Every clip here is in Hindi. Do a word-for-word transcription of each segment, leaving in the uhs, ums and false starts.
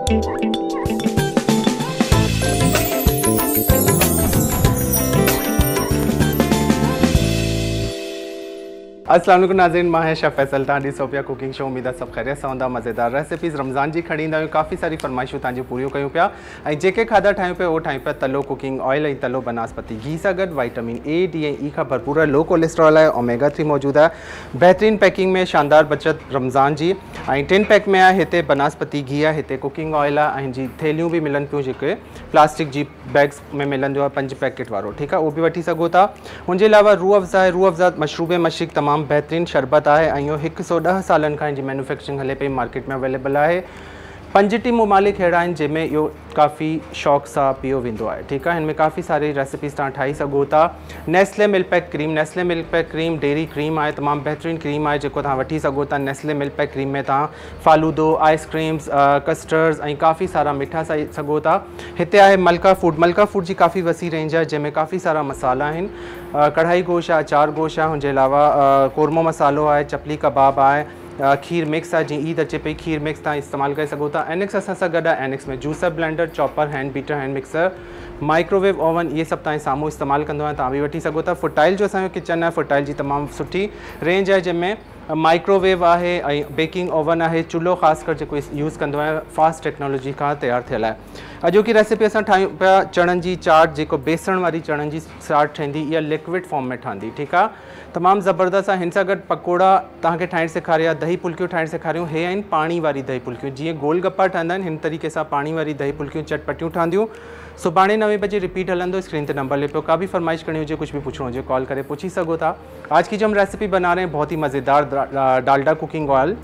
अस्सलाम वालेकुम नाज़रीन, मां है शेफ़ फैसल तांडी सोपिया कुकिंग शो। उम्मीद आहे सभु ख़ैरियत सां हूंदा, मज़ेदार रेसिपीज़ रमज़ान जी खणी ईंदा आहियूं। काफ़ी सारी फरमाइशूं तव्हांजी पूरियूं कयूं पिया ऐं जेके खाधा ठाहियूं पिया उहो ठाहियूं पिया तलो कुकिंग ऑयल ऐं तलो बनास्पति घी सां गॾु। वाइटामिन ए डी ऐं ई खां भरपूर लो कोलेस्ट्रॉल आहे, ओमेगा थ्री मौजूदु आहे। बहितरीन पैकिंग में शानदार बचत रमज़ान जी। ऐं टिन पैक में आहे, हिते बनास्पति घी आहे, हिते कुकिंग ऑयल आहे ऐं जी थैलियूं बि मिलनि पियूं जेके प्लास्टिक जी बैग्स में मिलंदो आहे पंज पैकेट वारो, ठीकु आहे, उहो बि वठी सघो था। उनजे अलावा रूह अफ़ज़ा आहे, रूह अफ़ज़ा मशरूब मशरिक तमामु बहितरीन शरबत है। एक सौ दह सालन का मैन्युफैक्चरिंग हले पई, मार्केट में अवेलेबल है। पंजटी ममालिक अड़ा जैमें यो काफ़ी शौक़ से पियो वो है, ठीक है। इनमें काफ़ी सारी रेसिपीज़ तुम ठाई सको था। Nestle Milkpak cream, Nestle Milkpak cream dairy cream है, तमाम बेहतरीन क्रीम है जो वठी सको था। नेस्ले मिल्क पैक क्रीम में तुम फालूदो, आइसक्रीम्स, कस्टर्ड्स और काफ़ी सारा मिठा साई सको था। इतने है मलका फूड, मलका फूड की काफ़ी वसी रेंज है जैमें काफ़ी सारा मसाला हैं। कढ़ाई गोश है, अचार गोश है, उनके अलावा कोरमा मसालो है, चपली कबाब है, खीर मिक्स है, जी ईद अचे पई खीर मिक्स तुम इस्तेमाल कर सको था। एनएक्स असां सां गॾु आहे, एनएक्स में juicer, blender, chopper, hand beater, hand mixer, microwave oven, ये सब तुम सामू इस्तेमाल कंदो आहियां, तव्हां बि वठी सको था। फुटाइल जो असांजो किचन है, फुटाइल की तमाम सुठी रेंज है जैमें माइक्रोवेव है, बेकिंग ओवन है, चूल्हो ख़ासकर जो यूज़ कंदो आहियां, फास्ट टेक्नोलॉजी का तैयार थियल है। अॼो की रेसिपी असां ठाहियूं पिया चणनि जी चाट, जो बेसण वारी चणनि जी चाट ठहंदी, इहा लिक्विड फॉर्म में ठहंदी, ठीक है। तमाम ज़बरदस्त है। हिन सां गॾु पकोड़ा तव्हांखे ठाहिण सेखारिया, दही फुल्कियूं ठाहिण सेखारियूं। हे आहिनि पाणी वारी दही फुल्कियूं, जीअं गोल गप्पा ठहंदा आहिनि, हिन तरीक़े सां पाणी वारी दही फुल्कियूं चटपटियूं ठहंदियूं। सुभाणे नवे बजे रिपीट हलंदो, स्क्रीन पे नंबर ले पियो। का भी फरमाइश करनी हो, कुछ भी पूछना हो, कॉल करे पूछी सको था। आज की जो हम रेसिपी बना रहे हैं बहुत ही मज़ेदार डालडा कुकिंग ऑयल,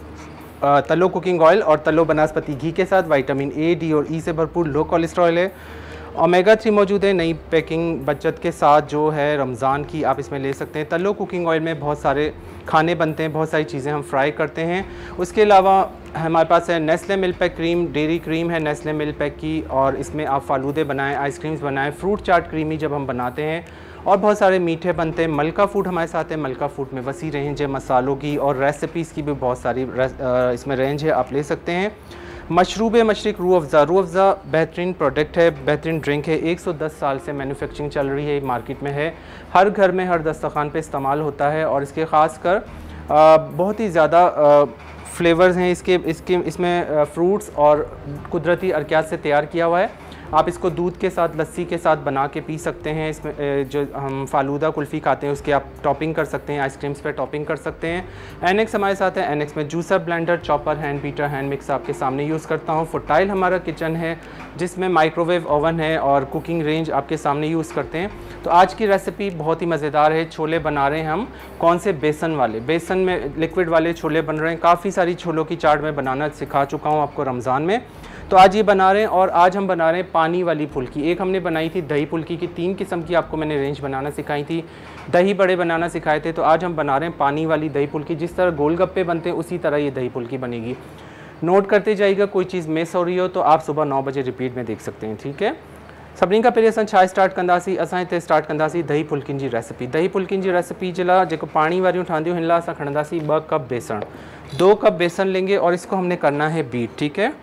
तलो कुकिंग ऑयल और तलो बनास्पति घी के साथ वाइटामिन ए, डी और ई से भरपूर लो कोलेस्ट्रॉल है, ओमेगा थ्री मौजूद है। नई पैकिंग बचत के साथ जो है रमज़ान की आप इसमें ले सकते हैं। तलो कुकिंग ऑयल में बहुत सारे खाने बनते हैं, बहुत सारी चीज़ें हम फ्राई करते हैं। उसके अलावा हमारे पास है Nestle Milkpak cream, dairy cream है नेस्ले मिल्क पैक की, और इसमें आप फालूदे बनाएं, आइसक्रीम्स बनाएं, फ्रूट चाट क्रीमी जब हम बनाते हैं, और बहुत सारे मीठे बनते हैं। मलका फूड हमारे साथ है, मलका फूड में वसी रेंज है मसालों की, और रेसिपीज़ की भी बहुत सारी इसमें रेंज है, आप ले सकते हैं। मशरूब मशरिक रूह अफ़ज़ा, रूह अफ़ज़ा बेहतरीन प्रोडक्ट है, बेहतरीन ड्रिंक है। एक सौ दस साल से मैन्युफैक्चरिंग चल रही है, मार्केट में है, हर घर में हर दस्तरखान पे इस्तेमाल होता है, और इसके ख़ास कर बहुत ही ज़्यादा फ्लेवर्स हैं इसके इसके इसमें फ्रूट्स और कुदरती अरकियात से तैयार किया हुआ है। आप इसको दूध के साथ, लस्सी के साथ बना के पी सकते हैं। इसमें जो हम फालूदा कुल्फ़ी खाते हैं उसके आप टॉपिंग कर सकते हैं, आइसक्रीम्स पे टॉपिंग कर सकते हैं। एनएक्स हमारे साथ है, एनएक्स में juicer, blender, chopper, hand beater, hand mix आपके सामने यूज़ करता हूँ। फुटाइल हमारा किचन है जिसमें माइक्रोवेव ओवन है और कुकिंग रेंज आपके सामने यूज़ करते हैं। तो आज की रेसिपी बहुत ही मज़ेदार है। छोले बना रहे हैं हम, कौन से? बेसन वाले, बेसन में लिक्विड वाले छोले बन रहे हैं। काफ़ी सारी छोलों की चाट मैं बनाना सिखा चुका हूँ आपको रमज़ान में, तो आज ये बना रहे हैं। और आज हम बना रहे हैं पानी वाली फुल्की। एक हमने बनाई थी दही फुल्की की, तीन किस्म की आपको मैंने रेंज बनाना सिखाई थी, दही बड़े बनाना सिखाए थे। तो आज हम बना रहे हैं पानी वाली दही फुल्की। जिस तरह गोलगप्पे बनते हैं उसी तरह ये दही फुल्की बनेगी। नोट करते जाइएगा, कोई चीज़ मिस हो रही हो तो आप सुबह नौ बजे रिपीट में देख सकते हैं, ठीक है। सभिनी खां पहिरीं असां छा स्टार्ट कंदासीं, असां हिते स्टार्ट कंदासीं दही फुल्किन जी रेसिपी। दही फुल्किन जी रेसिपी जे लाइ जेको पानी वारियूं ठहंदियूं, हिन लाइ असां खणंदासीं ॿ कप बेसण, दो कप बेसन लेंगे और इसको हमने करना है बीट, ठीक है।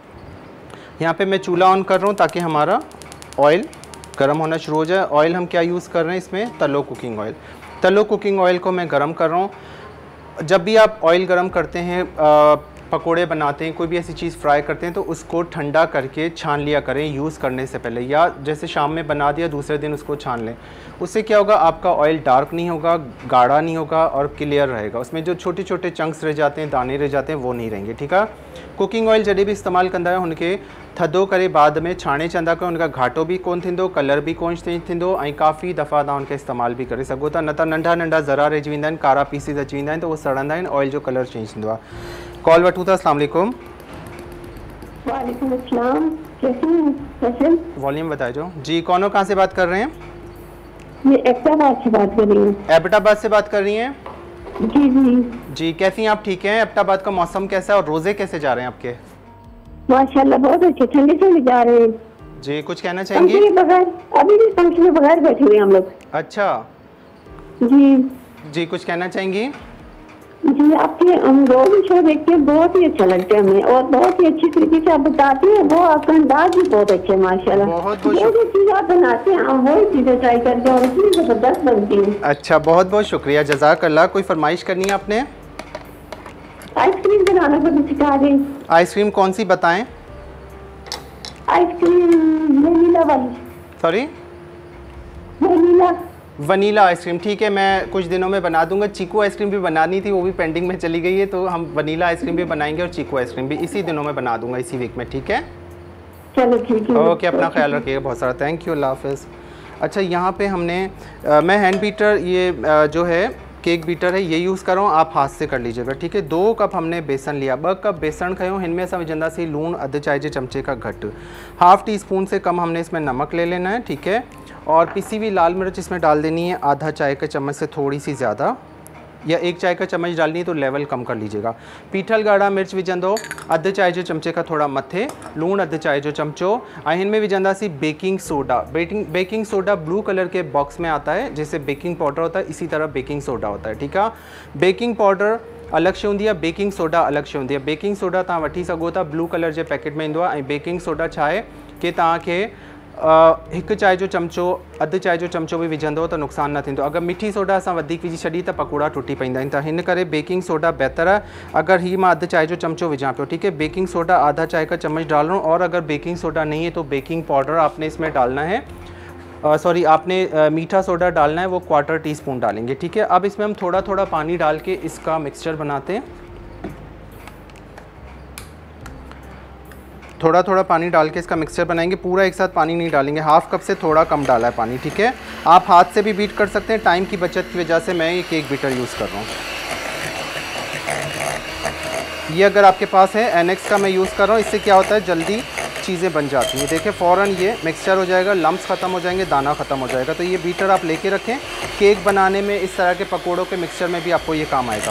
यहाँ पे मैं चूल्हा ऑन कर रहा हूँ ताकि हमारा ऑयल गर्म होना शुरू हो जाए। ऑयल हम क्या यूज़ कर रहे हैं इसमें? तलो कुकिंग ऑयल। तलो कुकिंग ऑयल को मैं गर्म कर रहा हूँ। जब भी आप ऑयल गर्म करते हैं, आ, पकोड़े बनाते हैं, कोई भी ऐसी चीज़ फ्राई करते हैं, तो उसको ठंडा करके छान लिया करें यूज़ करने से पहले, या जैसे शाम में बना दिया दूसरे दिन उसको छान लें। उससे क्या होगा, आपका ऑयल डार्क नहीं होगा, गाढ़ा नहीं होगा और क्लियर रहेगा। उसमें जो छोटे छोटे चंक्स रह जाते हैं, दाने रह जाते हैं, वो नहीं रहेंगे, ठीक है। कुकिंग ऑयल जॾहिं भी इस्तेमाल कंदा आहियो उनके थधो करे बाद में छाणे चंदा कयो, उनका घाटो भी कोन थींदो, कलर भी कोन चेंज थींदो, ऐं काफ़ी दफ़ा तव्हां उनखे इस्तेमाल भी करे सघो था। न त नंढा नंढा ज़रा रहिजी वेंदा आहिनि, कारा पीसिस अची वेंदा आहिनि, तो उहो सड़ंदा आहिनि, ऑयल जो कलर चेंज थींदो आहे। कॉल वठूं था। अस्सलाम वालेकुम। वालेकुम अस्सलाम, कैसे हैं? वॉल्यूम बताइए जी। कौन हो, कहाँ से बात कर रहे हैं? मैं एबटाबाद से बात कर रही हूँ। एबटाबाद से बात कर रही हैं? जी जी जी, कैसी हैं आप? ठीक हैं? एबटाबाद का मौसम कैसा है और रोज़े कैसे जा रहे हैं आपके? माशाल्लाह बहुत अच्छे, ठंडे ठंडे जा रहे हैं जी। कुछ कहना चाहेंगे? बगैर अभी भी पंखे के बगैर बैठे हुए हम लोग। अच्छा जी जी, कुछ कहना चाहेंगी? जी, आपके हम रोज शो देखते हैं, बहुत ही अच्छा लगता है हमें और बहुत ही अच्छी तरीके से आप बताते हैं। वो आपका अंदाज भी बहुत अच्छा है माशाल्लाह। बहुत बहुत जो जो चीज़ आप बनाते हैं हम वही चीज़ें ट्राई करते हैं और इतनी ज़बरदस्त बनती है। अच्छा, बहुत बहुत शुक्रिया, जज़ाकल्लाह। कोई फरमाइश करनी है आपने? आइसक्रीम बनाना कभी सिखा दें। आइसक्रीम कौन सी बताएं? आइसक्रीम वनीला वाली। सॉरी, वनीला वनीला आइसक्रीम, ठीक है, मैं कुछ दिनों में बना दूंगा। चीकू आइसक्रीम भी बनानी थी, वो भी पेंडिंग में चली गई है, तो हम वनीला आइसक्रीम भी बनाएंगे और चीकू आइसक्रीम भी इसी दिनों में बना दूंगा, इसी वीक में, ठीक है? चलो ठीक है। ओके, अपना ख्याल रखिएगा बहुत सारा। थैंक यू, अल्लाह हाफ़िज़। अच्छा, यहाँ पे हमने आ, मैं हैंड बीटर, ये आ, जो है केक बीटर है, ये यूज़ कर रहा हूँ, आप हाथ से कर लीजिएगा, ठीक है? दो कप हमने बेसन लिया, ब कप बेसन खयो, इनमें असां विझंदा सी लूण अधु चाय जे चमचे का घट, हाफ़ टी स्पून से कम हमने इसमें नमक ले लेना है, ठीक है? और पिसी हुई लाल मिर्च इसमें डाल देनी है, आधा चाय का चम्मच से थोड़ी सी ज़्यादा, या एक चाय का चम्मच डालनी है तो लेवल कम कर लीजिएगा। पीठल ॻाढ़ा मिर्च विझंदो अधु चाय जो चमचे का थोड़ा मथे, लूण अधु चाय जो चमचो, ऐं हिन में विझंदासीं baking soda. Baking baking soda blue colour के बॉक्स में आता है, जैसे बेकिंग पाउडर होता है इसी तरह बेकिंग सोडा होता है, ठीक है? बेकिंग पाउडर अलग से होंदी आहे, बेकिंग सोडा अलग से होंदी आहे। बेकिंग सोडा तव्हां वठी सघो था, ब्लू कलर जे पैकेट में ईंदो आहे, ऐं बेकिंग सोडा छा आहे कि तव्हांखे हिकु चाय जो चमचो अधु चाय जो चमचो भी विझंदो त नुक़सान न थींदो। अगरि मिठी सोडा असां वधीक विझी छॾी त पकोड़ा टुटी पवंदा आहिनि, त हिन करे बेकिंग सोडा बहितर आहे। अगर ही मां अधु चाय जो चमचो विझां पियो, ठीक है? बेकिंग सोडा आधा चाय का चम्मच डाल रहा हूँ, और अगर बेकिंग सोडा नहीं है तो बेकिंग पाउडर आपने इसमें डालना है, सॉरी आपने आ, मीठा सोडा डालना है, वो क्वार्टर टी स्पून डालेंगे, ठीक है? अब इसमें हम थोड़ा थोड़ा पानी डाल के इसका मिक्सचर बनाते हैं। थोड़ा थोड़ा पानी डाल के इसका मिक्सचर बनाएंगे, पूरा एक साथ पानी नहीं डालेंगे, हाफ कप से थोड़ा कम डाला है पानी, ठीक है? आप हाथ से भी बीट कर सकते हैं, टाइम की बचत की वजह से मैं ये केक बीटर यूज़ कर रहा हूँ। ये अगर आपके पास है एनेक्स का मैं यूज़ कर रहा हूँ, इससे क्या होता है जल्दी चीज़ें बन जाती हैं। देखिए फ़ौरन ये मिक्सचर हो जाएगा, लम्स ख़त्म हो जाएंगे, दाना ख़त्म हो जाएगा। तो ये बीटर आप लेके रखें, केक बनाने में इस तरह के पकौड़ों के मिक्सचर में भी आपको ये काम आएगा।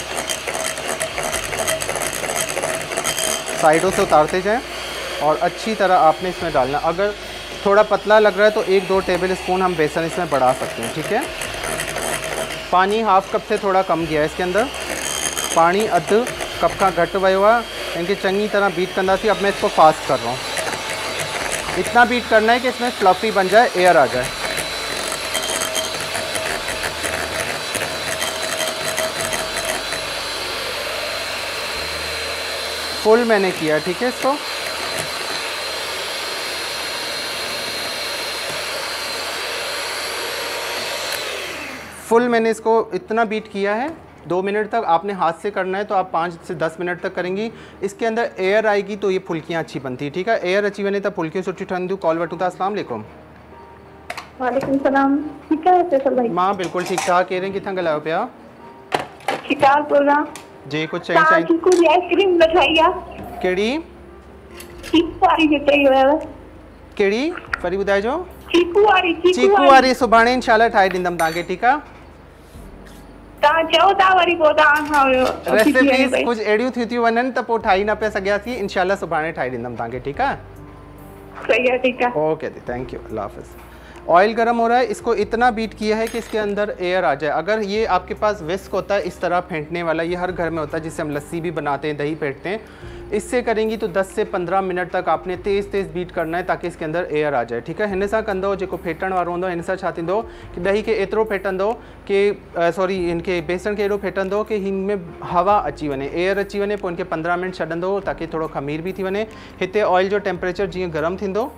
साइडों से उतारते जाएं और अच्छी तरह आपने इसमें डालना। अगर थोड़ा पतला लग रहा है तो एक दो टेबल स्पून हम बेसन इसमें बढ़ा सकते हैं, ठीक है? पानी हाफ कप से थोड़ा कम गया है इसके अंदर, पानी अधु कप का घट वियो आहे, इनके चंगी तरह बीट कंदासीं। अब मैं इसको फास्ट कर रहा हूँ, इतना बीट करना है कि इसमें फ्लफी बन जाए, एयर आ जाए। फुल मैंने किया, ठीक है? इसको फुल मैंने इसको इतना बीट किया है, दो मिनट तक आपने हाथ से करना है तो आप पाँच से दस मिनट तक करेंगी। इसके अंदर एयर आएगी तो ये फुल्कियाँ अच्छी बनती है, ठीक है? एयर अची वने तो फुल्कियूं सुठी ठहंदियूं। कॉल वठूं था। अस्सलाम वालेकुम। वालेकुम सलाम। ठीक है फैसल भाई? मां बिल्कुल ठीक ठाक। केरु किथां ॻाल्हायो पिया? शिकारपुर खां। जी कुछ चई चई चीकू जी आइसक्रीम न ठाही आहे? कहिड़ी? चीकू वारी जो चई हुयव। कहिड़ी? वरी ॿुधाइजो। चीकू वारी। चीकू वारी सुभाणे इंशाल्लाह ठाहे ॾींदमि तव्हांखे, ठीकु आहे? तव्हां चओ था वरी पोइ तव्हां खां रेसिपीज़ कुझु अहिड़ियूं थियूं थियूं वञनि त पोइ ठाही न पिया सघियासीं। इंशाल्लाह सुभाणे ठाहे ॾींदमि तव्हांखे, ठीकु आहे? सही है, ठीक है। ओके दी, थैंक यू, अल्लाह हाफ़िज़। ऑयल गर्म हो रहा है, इसको इतना बीट किया है कि इसके अंदर एयर आ जाए। अगर ये आपके पास विस्क होता है इस तरह फेंटने वाला, ये हर घर में होता है, जिससे हम लस्सी भी बनाते हैं, दही फेंटते हैं, इससे करेंगी तो दस से पंद्रह मिनट तक आपने तेज़ तेज़ बीट करना है ताकि इसके अंदर एयर आ जाए, ठीक है? हिन सां कंदो जेको फेटण वारो हूंदो, हिन सां छा थींदो कि ॾही खे एतिरो फेटंदो कि सॉरी इनके बेसण खे एॾो फेटंदो कि हिन में हवा अची वञे, एयर अची वञे, पोइ इनखे पंद्रहं मिनट छॾंदो ताकि थोड़ो खमीर भी थी वञे। हिते ऑयल जो टेम्परेचर जीअं गर्म थींदो,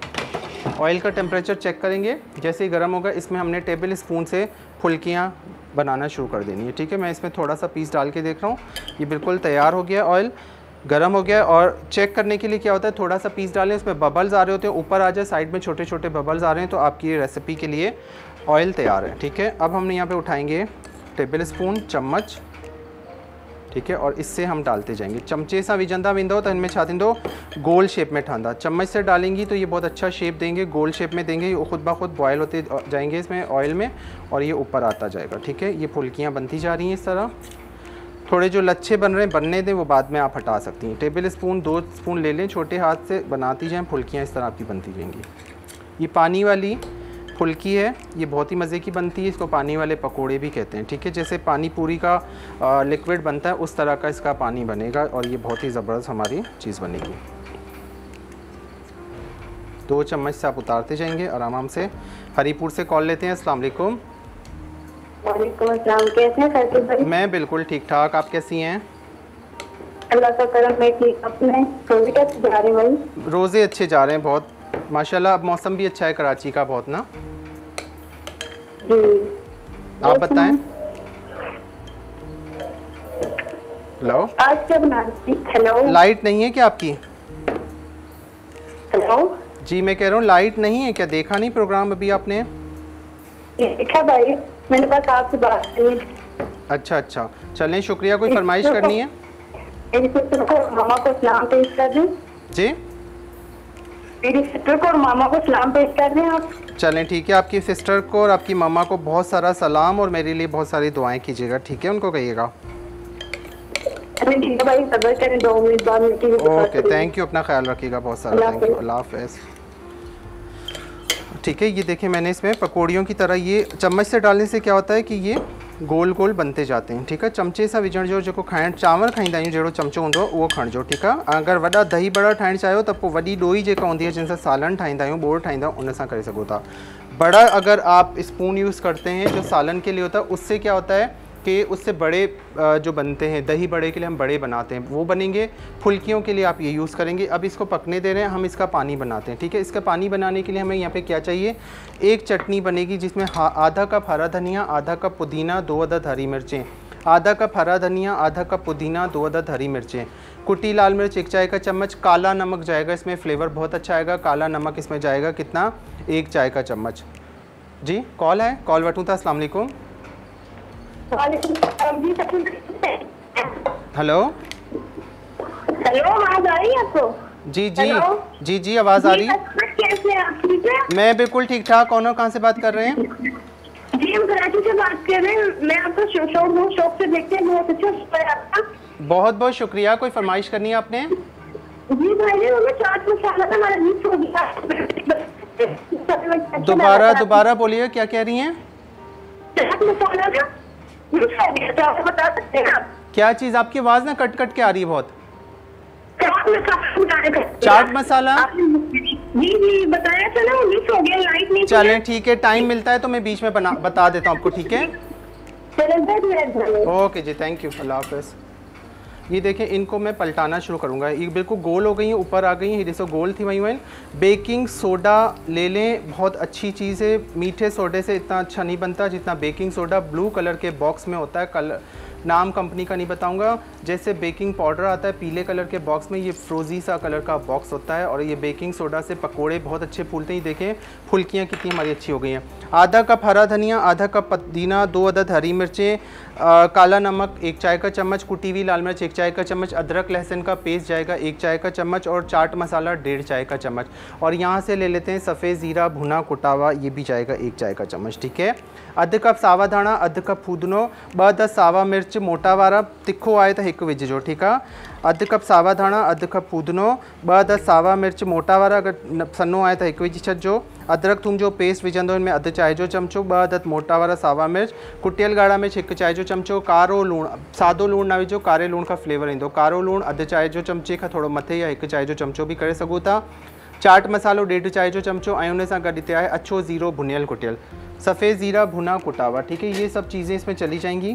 ऑयल का टेम्परेचर चेक करेंगे, जैसे ही गर्म होगा इसमें हमने टेबल स्पून से फुल्कियाँ बनाना शुरू कर देनी है, ठीक है? मैं इसमें थोड़ा सा पीस डाल के देख रहा हूँ, ये बिल्कुल तैयार हो गया, ऑयल गर्म हो गया। और चेक करने के लिए क्या होता है, थोड़ा सा पीस डालें, इसमें बबल्स आ रहे होते हैं, ऊपर आ जाए, साइड में छोटे छोटे बबल्स आ रहे हैं, तो आपकी ये रेसिपी के लिए ऑयल तैयार है, ठीक है? अब हमने यहाँ पे उठाएंगे टेबल स्पून, चम्मच, ठीक है? और इससे हम डालते जाएंगे। चमचे से विझंदा वेंदो तो इनमें छा थींदो, गोल शेप में ठहंदा। चम्मच से डालेंगी तो ये बहुत अच्छा शेप देंगे, गोल शेप में देंगे, ये खुद ब खुद बॉयल होते जाएंगे इसमें ऑयल में, और ये ऊपर आता जाएगा, ठीक है? ये फुल्कियाँ बनती जा रही हैं इस तरह। थोड़े जो लच्छे बन रहे हैं बनने दें, वो बाद में आप हटा सकती हैं। टेबल स्पून दो स्पून ले लें, छोटे हाथ से बनाती जाएँ, फुल्कियाँ इस तरह आपकी बनती जाएंगी। ये पानी वाली फुल्की है, ये बहुत ही मज़े की बनती है, इसको पानी वाले पकोड़े भी कहते हैं। ठीक है, जैसे पानी पूरी का लिक्विड बनता है उस तरह का इसका पानी बनेगा और ये बहुत ही ज़बरदस्त हमारी चीज़ बनेगी। दो चम्मच से आप उतारते जाएंगे आराम आराम से। हरीपुर से कॉल लेते हैं। अस्सलाम वालेकुम। वालेकुम अस्सलाम, कैसे हैं फैसल भाई? मैं बिल्कुल ठीक ठाक, आप कैसी हैं? अल्लाह का करम, मैं ठीक। अपने रोजे कैसे जा रहे हैं भाई? रोज़े अच्छे जा रहे हैं बहुत माशाल्लाह। अब मौसम भी अच्छा है कराची का बहुत ना। जी, आप बताएं। हेलो, आज क्या बना रही थी? हेलो, लाइट नहीं है क्या आपकी? हेलो जी मैं कह रहा हूँ लाइट नहीं है क्या? देखा नहीं प्रोग्राम अभी आपने? देखा भाई, मैंने बस आपसे बात की। अच्छा अच्छा, चलें शुक्रिया। कोई फरमाइश करनी है? मेरी सिस्टर को मामा को सलाम पेश कर दें। जी, मेरी सिस्टर को और मामा को सलाम पेश कर दें आप। चलें ठीक है। आपकी सिस्टर को और आपकी मामा को बहुत सारा सलाम और मेरे लिए बहुत सारी दुआएं कीजिएगा। ठीक है, उनको कहिएगा। ठीक है भाई, सब्र करें, दो मिनट बाद मीटिंग। Okay, thank you. अपना ख्याल रखिएगा बहुत सारा। थैंक यू, अल्लाह हाफ़िज़। ठीक है, ये देखिए मैंने इसमें पकौड़ियों की तरह ये चम्मच से डालने से क्या होता है कि ये गोल गोल बनते जाते हैं। ठीक है, चमचे सां विझण जो जेको खाइण चांवर खाईंदा आहियूं जहिड़ो चमचो हूंदो उहो खणिजो। ठीकु आहे। अगरि वॾा दही बड़ा ठाहिण चाहियो त पोइ वॾी ॾोई जेका हूंदी आहे जिन सां सालन ठाहींदा आहियूं, बोड़ ठाहींदा आहियूं, उन सां करे सघो था। बड़ा अगर आप स्पून यूज़ करते हैं जो सालन के लिए होता है, उससे क्या होता है कि उससे बड़े जो बनते हैं, दही बड़े के लिए हम बड़े बनाते हैं, वो बनेंगे। फुल्कियों के लिए आप ये यूज़ करेंगे। अब इसको पकने दे रहे हैं, हम इसका पानी बनाते हैं। ठीक है, इसका पानी बनाने के लिए हमें यहाँ पे क्या चाहिए? एक चटनी बनेगी जिसमें आधा कप हरा धनिया, आधा कप पुदीना, दो अदद हरी मिर्चें, आधा कप हरा धनिया, आधा कप पुदीना, दो अदद हरी मिर्चें, कुटी लाल मिर्च एक चाय का चम्मच, काला नमक जाएगा इसमें, फ्लेवर बहुत अच्छा आएगा। काला नमक इसमें जाएगा कितना? एक चाय का चम्मच। जी कॉल है, कॉल वठूँ था। अस्सलाम वालेकुम। हेलो हेलो, आवाज आ रही है आपको? जी जी जी जी आवाज़ आ रही है। कैसे आप? ठीक है, मैं बिल्कुल ठीक ठाक। कौन और कहाँ से बात कर रहे हैं? जी हम कराची से बात कर रहे हैं। मैं आपका शो शो बहुत शौक से देखते हैं, बहुत अच्छा शो है आपका। बहुत बहुत शुक्रिया। कोई फरमाइश करनी है आपने? जी भाई, हमें चाट मसाला का हमारा मिक्स हो गया। दोबारा दोबारा बोलिए, क्या कह रही हैं? चाट मसाला का मिक्स हो गया, तो आप बता सकते हैं आप? क्या चीज़? आपकी आवाज़ ना कट कट के आ रही है बहुत। चाट मसाला, चाट मसाला? जी जी बताया था ना, मिक्स हो गया, लाइट नहीं। चलें ठीक है, टाइम मिलता है तो मैं बीच में बना बता देता हूँ आपको। ठीक है, ओके जी, थैंक यू, अल्लाह हाफ़िज़। ये देखें, इनको मैं पलटाना शुरू करूँगा। ये बिल्कुल गोल हो गई हैं, ऊपर आ गई हैं। जैसे गोल थी वहीं वहीं। बेकिंग सोडा ले लें, बहुत अच्छी चीज़ है। मीठे सोडे से इतना अच्छा नहीं बनता जितना बेकिंग सोडा। ब्लू कलर के बॉक्स में होता है, कलर नाम कंपनी का नहीं बताऊंगा। जैसे बेकिंग पाउडर आता है पीले कलर के बॉक्स में, ये फ्रोजी सा कलर का बॉक्स होता है। और ये बेकिंग सोडा से पकोड़े बहुत अच्छे फूलते हैं। देखें फुल्कियाँ कितनी हमारी अच्छी हो गई हैं। आधा कप हरा धनिया, आधा कप पुदीना, दो अदद हरी मिर्चें, काला नमक एक चाय का चम्मच, कुटी हुई लाल मिर्च एक चाय का चम्मच, अदरक लहसुन का पेस्ट जाएगा एक चाय का चम्मच, और चाट मसाला डेढ़ चाय का चम्मच। और यहाँ से ले लेते हैं सफ़ेद ज़ीरा भुना कुटावा, ये भी जाएगा एक चाय का चम्मच। ठीक है, अधु कप सावा धाणा, अधु कप फूदनो, ॿ दस सावा मिर्च मोटा वारा, तिखो आहे त हिकु विझिजो। ठीकु आहे, अधु कप सावा धाणा, अधु कप फूदनो, ॿ दस सावा मिर्च मोटा वारा, अगरि सन्नो आहे त हिकु विझी छॾिजो। अदरक थूम जो पेस्ट विझंदो हिन में अधु चांहि जो चमचो, ॿ अदद मोटा वारा सावा मिर्च, कुटियल ॻाढ़ा मिर्च हिकु चांहि जो चमचो, कारो लूणु, सादो लूणु न विझो, कारे लूण खां फ्लेवर ईंदो। कारो लूणु अधु चांहि जो चमचे खां थोरो मथे या हिकु चांहि जो चमचो बि करे सघो था। चाट मसालो डेढ़ चाय जो चमचो, ऐं उन सां गॾु हिते आहे अछो ज़ीरो भुनियल कुटियल, सफ़ेद ज़ीरा भुना कुटावा। ठीक है, ये सब चीज़ें इसमें चली जाएंगी।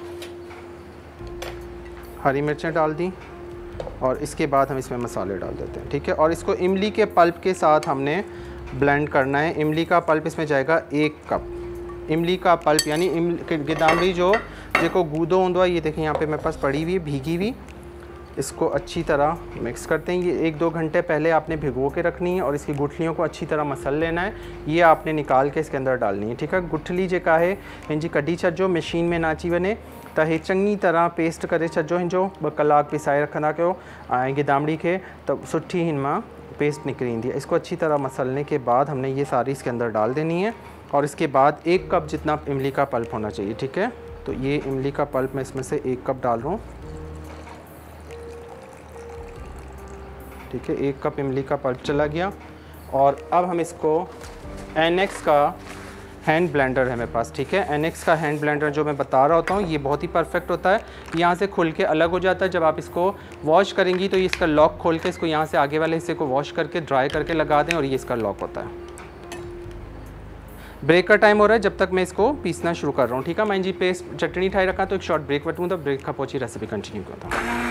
हरी मिर्चें डाल दी और इसके बाद हम इसमें मसाले डाल देते हैं। ठीक है, और इसको इमली के पल्प के साथ हमने ब्लेंड करना है। इमली का पल्प इसमें जाएगा एक कप। इमली का पल्प यानी इमली गिदामड़ी जो जेको गूदो होंदो है, ये देखें यहाँ पे मेरे पास पड़ी हुई भीगी हुई। इसको अच्छी तरह मिक्स करते हैं। ये एक दो घंटे पहले आपने भिगो के रखनी है और इसकी गुठलियों को अच्छी तरह मसल लेना है। ये आपने निकाल के इसके अंदर डालनी है। ठीक है, गुठली जेका है हिनजी कढी छॾिजो, मशीन में ना अची वञे त हे चङी तरह पेस्ट करे छॾिजो। हिनजो ॿ कलाक पिसाए रखंदा कयो ऐं गिदामड़ी खे, त सुठी हिन मां पेस्ट निकरी ईंदी है। इसको अच्छी तरह मसलने के बाद हमने ये सारी इसके अंदर डाल देनी है और इसके बाद एक कप जितना इमली का पल्प होना चाहिए। ठीक है, तो ये इमली का पल्प मैं इसमें से एक कप डाल रहा हूँ। ठीक है, एक कप इमली का पल्प चला गया। और अब हम इसको एनेक्स का हैंड ब्लेंडर है मेरे पास, ठीक है। एनेक्स का हैंड ब्लेंडर जो मैं बता रहा होता हूँ ये बहुत ही परफेक्ट होता है। यहाँ से खुल के अलग हो जाता है। जब आप इसको वॉश करेंगी तो इसका लॉक खोल के इसको यहाँ से आगे वाले हिस्से को वॉश करके ड्राई करके लगा दें और ये इसका लॉक होता है। ब्रेक का टाइम हो रहा है जब तक मैं इसको पीसना शुरू कर रहा हूँ, ठीक है। मैं जी पेस्ट चटनी ठाई रखा तो एक शॉर्ट ब्रेक वटूँ तो ब्रेक का पहुँची रेसिपी कंटिन्यू करता हूँ।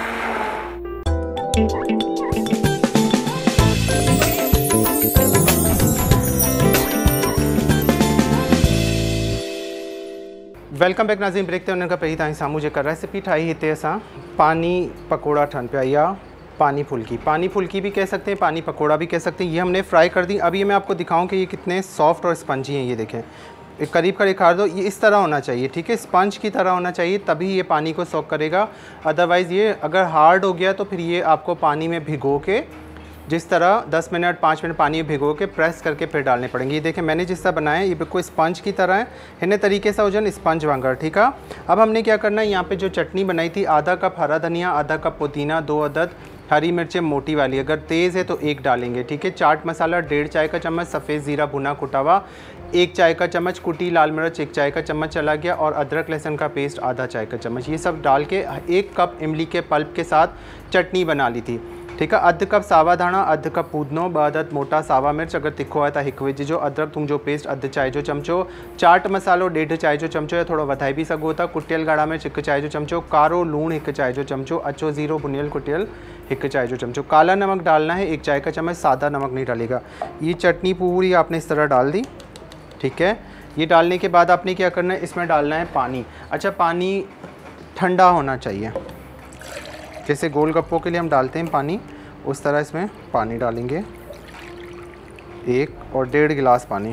वेलकम बैक नाज़रीन। ब्रेक ते उनका पहिरीं तव्हां साम्हूं जेका रेसिपी ठाही हिते असां पानी पकोड़ा ठहन पिया या पानी फुल्की, पानी फुल्की भी कह सकते हैं, पानी पकोड़ा भी कह सकते हैं। ये हमने फ्राई कर दी। अब ये मैं आपको दिखाऊं कि ये कितने सॉफ्ट और स्पंजी हैं। ये देखें, एक करीब का दिखा दो, ये इस तरह होना चाहिए, ठीक है। स्पंज की तरह होना चाहिए तभी ये पानी को सोक करेगा। अदरवाइज़ ये अगर हार्ड हो गया तो फिर ये आपको पानी में भिगो के जिस तरह दस मिनट पाँच मिनट पानी में भिगो के प्रेस करके फिर डालने पड़ेंगे। ये देखें मैंने जिस तरह बनाया ये बिल्कुल स्पंज की तरह है, इन्हें तरीके से हो जाए स्पंज वांगर, ठीक है। अब हमने क्या करना है, यहाँ पे जो चटनी बनाई थी आधा कप हरा धनिया, आधा कप पुदीना, दो अदद हरी मिर्चें मोटी वाली, अगर तेज़ है तो एक डालेंगे, ठीक है। चाट मसाला डेढ़ चाय का चम्मच, सफ़ेद ज़ीरा भुना कुटा हुआ एक चाय का चम्मच, कुटी लाल मिर्च एक चाय का चम्मच चला गया और अदरक लहसुन का पेस्ट आधा चाय का चम्मच। ये सब डाल के एक कप इमली के पल्प के साथ चटनी बना ली थी, ठीक है। अध कप सावा धाणा, अध कप पूदनो, ब अदद मोटा सावा मिर्च, अगर तिखो है तो हिकु विझिजो। अदरक थूम जो पेस्ट अध चाय जो चमचो, चाट मसालो डेढ़ चाय जो चमचो या थोड़ा वधाए भी सघो था, कुटियल ॻाढ़ा मिर्च हिकु चाय जो चमचो, कारो लूण हिकु चाय जो चमचो, अचो ज़ीरो भुनियल कुटियल एक चाय जो चमचो, काला नमक डालना है एक चाय का चम्मच, सादा नमक नहीं डालेगा। ये चटनी पूरी आपने इस तरह डाल दी, ठीक है। ये डालने के बाद आपने क्या करना है, इसमें डालना है पानी। अच्छा, पानी ठंडा होना चाहिए, जैसे गोलगप्पों के लिए हम डालते हैं पानी उस तरह इसमें पानी डालेंगे, एक और डेढ़ गिलास पानी,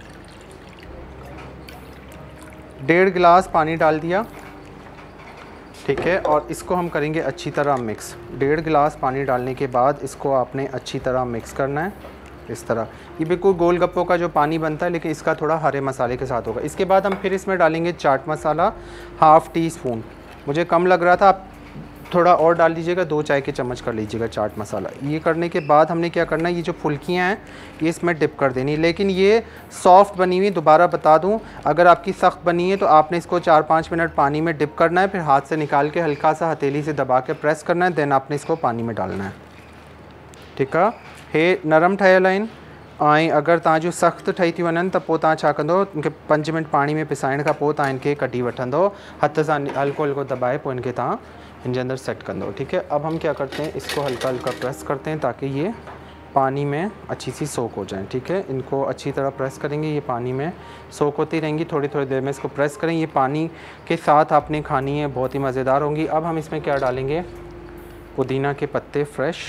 डेढ़ गिलास पानी डाल दिया, ठीक है। और इसको हम करेंगे अच्छी तरह मिक्स। डेढ़ गिलास पानी डालने के बाद इसको आपने अच्छी तरह मिक्स करना है इस तरह। ये बिल्कुल गोलगप्पों का जो पानी बनता है लेकिन इसका थोड़ा हरे मसाले के साथ होगा। इसके बाद हम फिर इसमें डालेंगे chaat masala half teaspoon, मुझे कम लग रहा था, आप थोड़ा और डाल दीजिएगा, दो चाय के चम्मच कर लीजिएगा चाट मसाला। ये करने के बाद हमने क्या करना है, ये जो फुल्कियाँ हैं ये इसमें डिप कर देनी, लेकिन ये सॉफ्ट बनी हुई, दोबारा बता दूं, अगर आपकी सख्त बनी है तो आपने इसको चार पाँच मिनट पानी में डिप करना है, फिर हाथ से निकाल के हल्का सा हथेली से दबा के प्रेस करना है, देन आपने इसको पानी में डालना है, ठीक है। हे नरम ठहियल आहिनि ऐं अगर तव्हांजो सख़्तु ठही थी वञनि त पोइ तव्हां छा कंदो, इनखे पंज मिनट पानी में पिसाइण खां पोइ तव्हां इनखे कढी वठंदो, हथ सां हल्को हल्को दबाए पोइ इनखे तव्हां इनके अंदर सेट कर दो, ठीक है। अब हम क्या करते हैं, इसको हल्का हल्का प्रेस करते हैं ताकि ये पानी में अच्छी सी सोक हो जाए, ठीक है। इनको अच्छी तरह प्रेस करेंगे, ये पानी में सोक होती रहेंगी, थोड़ी थोड़ी देर में इसको प्रेस करें। ये पानी के साथ आपने खानी है, बहुत ही मज़ेदार होंगी। अब हम इसमें क्या डालेंगे, पुदीना के पत्ते फ्रेश,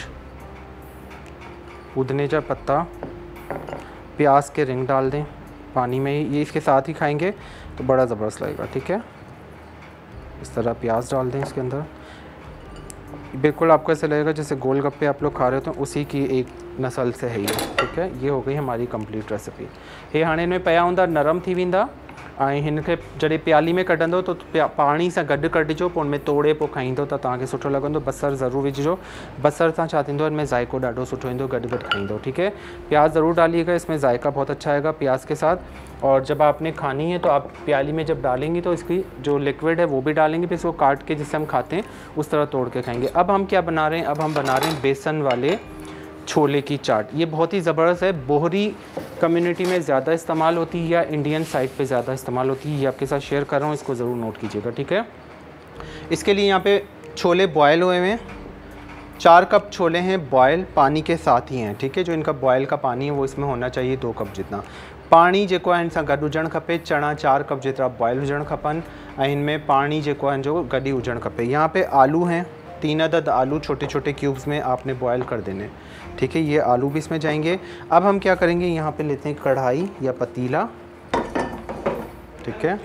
पुदीने का पत्ता, प्याज के रिंग डाल दें पानी में ही, ये इसके साथ ही खाएंगे तो बड़ा ज़बरदस्त लगेगा, ठीक है। इस तरह प्याज डाल दें इसके अंदर, बिल्कुल आपको ऐसा लगेगा जैसे गोलगप्पे आप लोग खा रहे हो तो उसी की एक नस्ल से है ये, ठीक है। ये हो गई हमारी कंप्लीट रेसिपी। ये हाणे इनमें पया हूंदा नरम थी वेंदा ऐं हिनखे जॾहिं प्याली में कढंदो तो पाणी सां गॾु कढिजो, पोइ उनमें तोड़े पोइ खाईंदो त तव्हांखे सुठो लॻंदो। बसर ज़रूरु विझिजो, बसर सां छा थींदो, इनमें ज़ाइको ॾाढो सुठो ईंदो, गॾु गॾु खाईंदो, ठीक है। प्याज ज़रूर डालिएगा, इसमें ज़ायका बहुत अच्छा आएगा प्याज के साथ। और जब आपने खानी है तो आप प्याली में जब डालेंगी तो इसकी जो लिक्विड है वो भी डालेंगे, फिर इसको काट के जिससे हम खाते हैं उस तरह तोड़ के खाएंगे। अब हम क्या बना रहे हैं, अब हम बना रहे हैं बेसन वाले छोले की चाट। ये बहुत ही ज़बरदस्त है, बोहरी कम्युनिटी में ज़्यादा इस्तेमाल होती है या इंडियन साइड पे ज़्यादा इस्तेमाल होती है, ये आपके साथ शेयर कर रहा हूँ, इसको ज़रूर नोट कीजिएगा, ठीक है। इसके लिए यहाँ पे छोले बॉयल हुए हैं, चार कप छोले हैं बॉयल, पानी के साथ ही हैं, ठीक है। जो इनका बॉयल का पानी है वो इसमें होना चाहिए दो कप जितना। पानी जेको आहे हिन सां गॾु हुजणु खपे, चणा चार कप जेतिरा बॉयल हुजणु खपनि ऐं इनमें पानी जेको आहे जो गॾु हुजणु खपे। यहाँ पे आलू हैं, तीन अदद आलू छोटे छोटे क्यूब्स में आपने बॉयल कर देने, ठीक है। ये आलू भी इसमें जाएंगे। अब हम क्या करेंगे, यहाँ पे लेते हैं कढ़ाई या पतीला, ठीक है।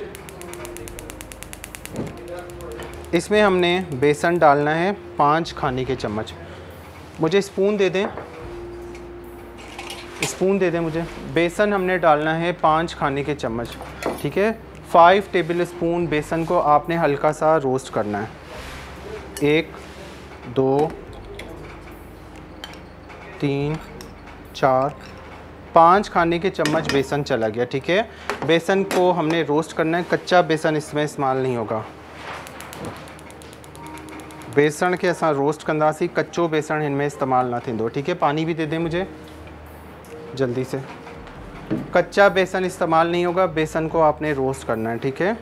इसमें हमने बेसन डालना है पाँच खाने के चम्मच, मुझे स्पून दे दें, स्पून दे दें मुझे। बेसन हमने डालना है पाँच खाने के चम्मच, ठीक है। फाइव टेबल स्पून बेसन को आपने हल्का सा रोस्ट करना है, एक, दो, तीन, चार, पाँच खाने के चम्मच बेसन चला गया। ठीक है, बेसन को हमने रोस्ट करना है, कच्चा बेसन इसमें इस्तेमाल नहीं होगा। बेसन के असां रोस्ट कंदासीं, कच्चो बेसन इनमें इस्तेमाल ना थींदो। ठीक है, पानी भी दे दें मुझे जल्दी से। कच्चा बेसन इस्तेमाल नहीं होगा, बेसन को आपने रोस्ट करना है। ठीक है,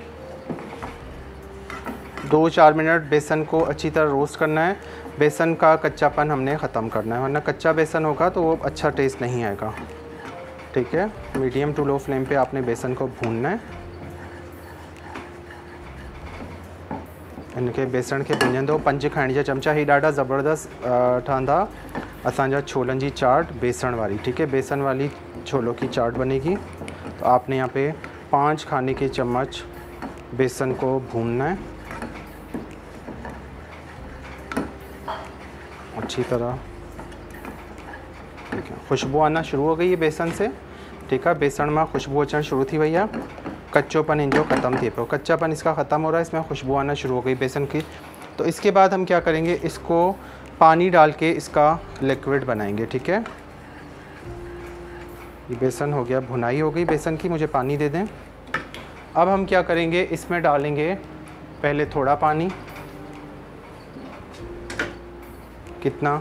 दो चार मिनट बेसन को अच्छी तरह रोस्ट करना है। बेसन का कच्चापन हमने ख़त्म करना है, वरना कच्चा बेसन होगा तो वो अच्छा टेस्ट नहीं आएगा। ठीक है, मीडियम टू लो फ्लेम पे आपने बेसन को भूनना है। इनके बेसन खे भुञंदो पंज खाइण जा चमचा। ही ॾाढा ज़बरदस्त ठहंदा असांजा छोलनि जी चाट बेसन वाली। ठीक है, बेसन वाली छोलों की चाट बनेगी। तो आपने यहाँ पे पाँच खाने के चम्मच बेसन को भूनना है अच्छी तरह। ठीक है, खुशबू आना शुरू हो गई है बेसन से। ठीक है, बेसन में खुशबू अचण शुरू थी वही है, कच्चोपन इनजो ख़त्म थी पे, कच्चापन इसका ख़त्म हो रहा है, इसमें खुशबू आना शुरू हो गई बेसन की। तो इसके बाद हम क्या करेंगे, इसको पानी डाल के इसका लिक्विड बनाएंगे। ठीक है, ये बेसन हो गया, भुनाई हो गई बेसन की, मुझे पानी दे दें। अब हम क्या करेंगे, इसमें डालेंगे पहले थोड़ा पानी, कितना,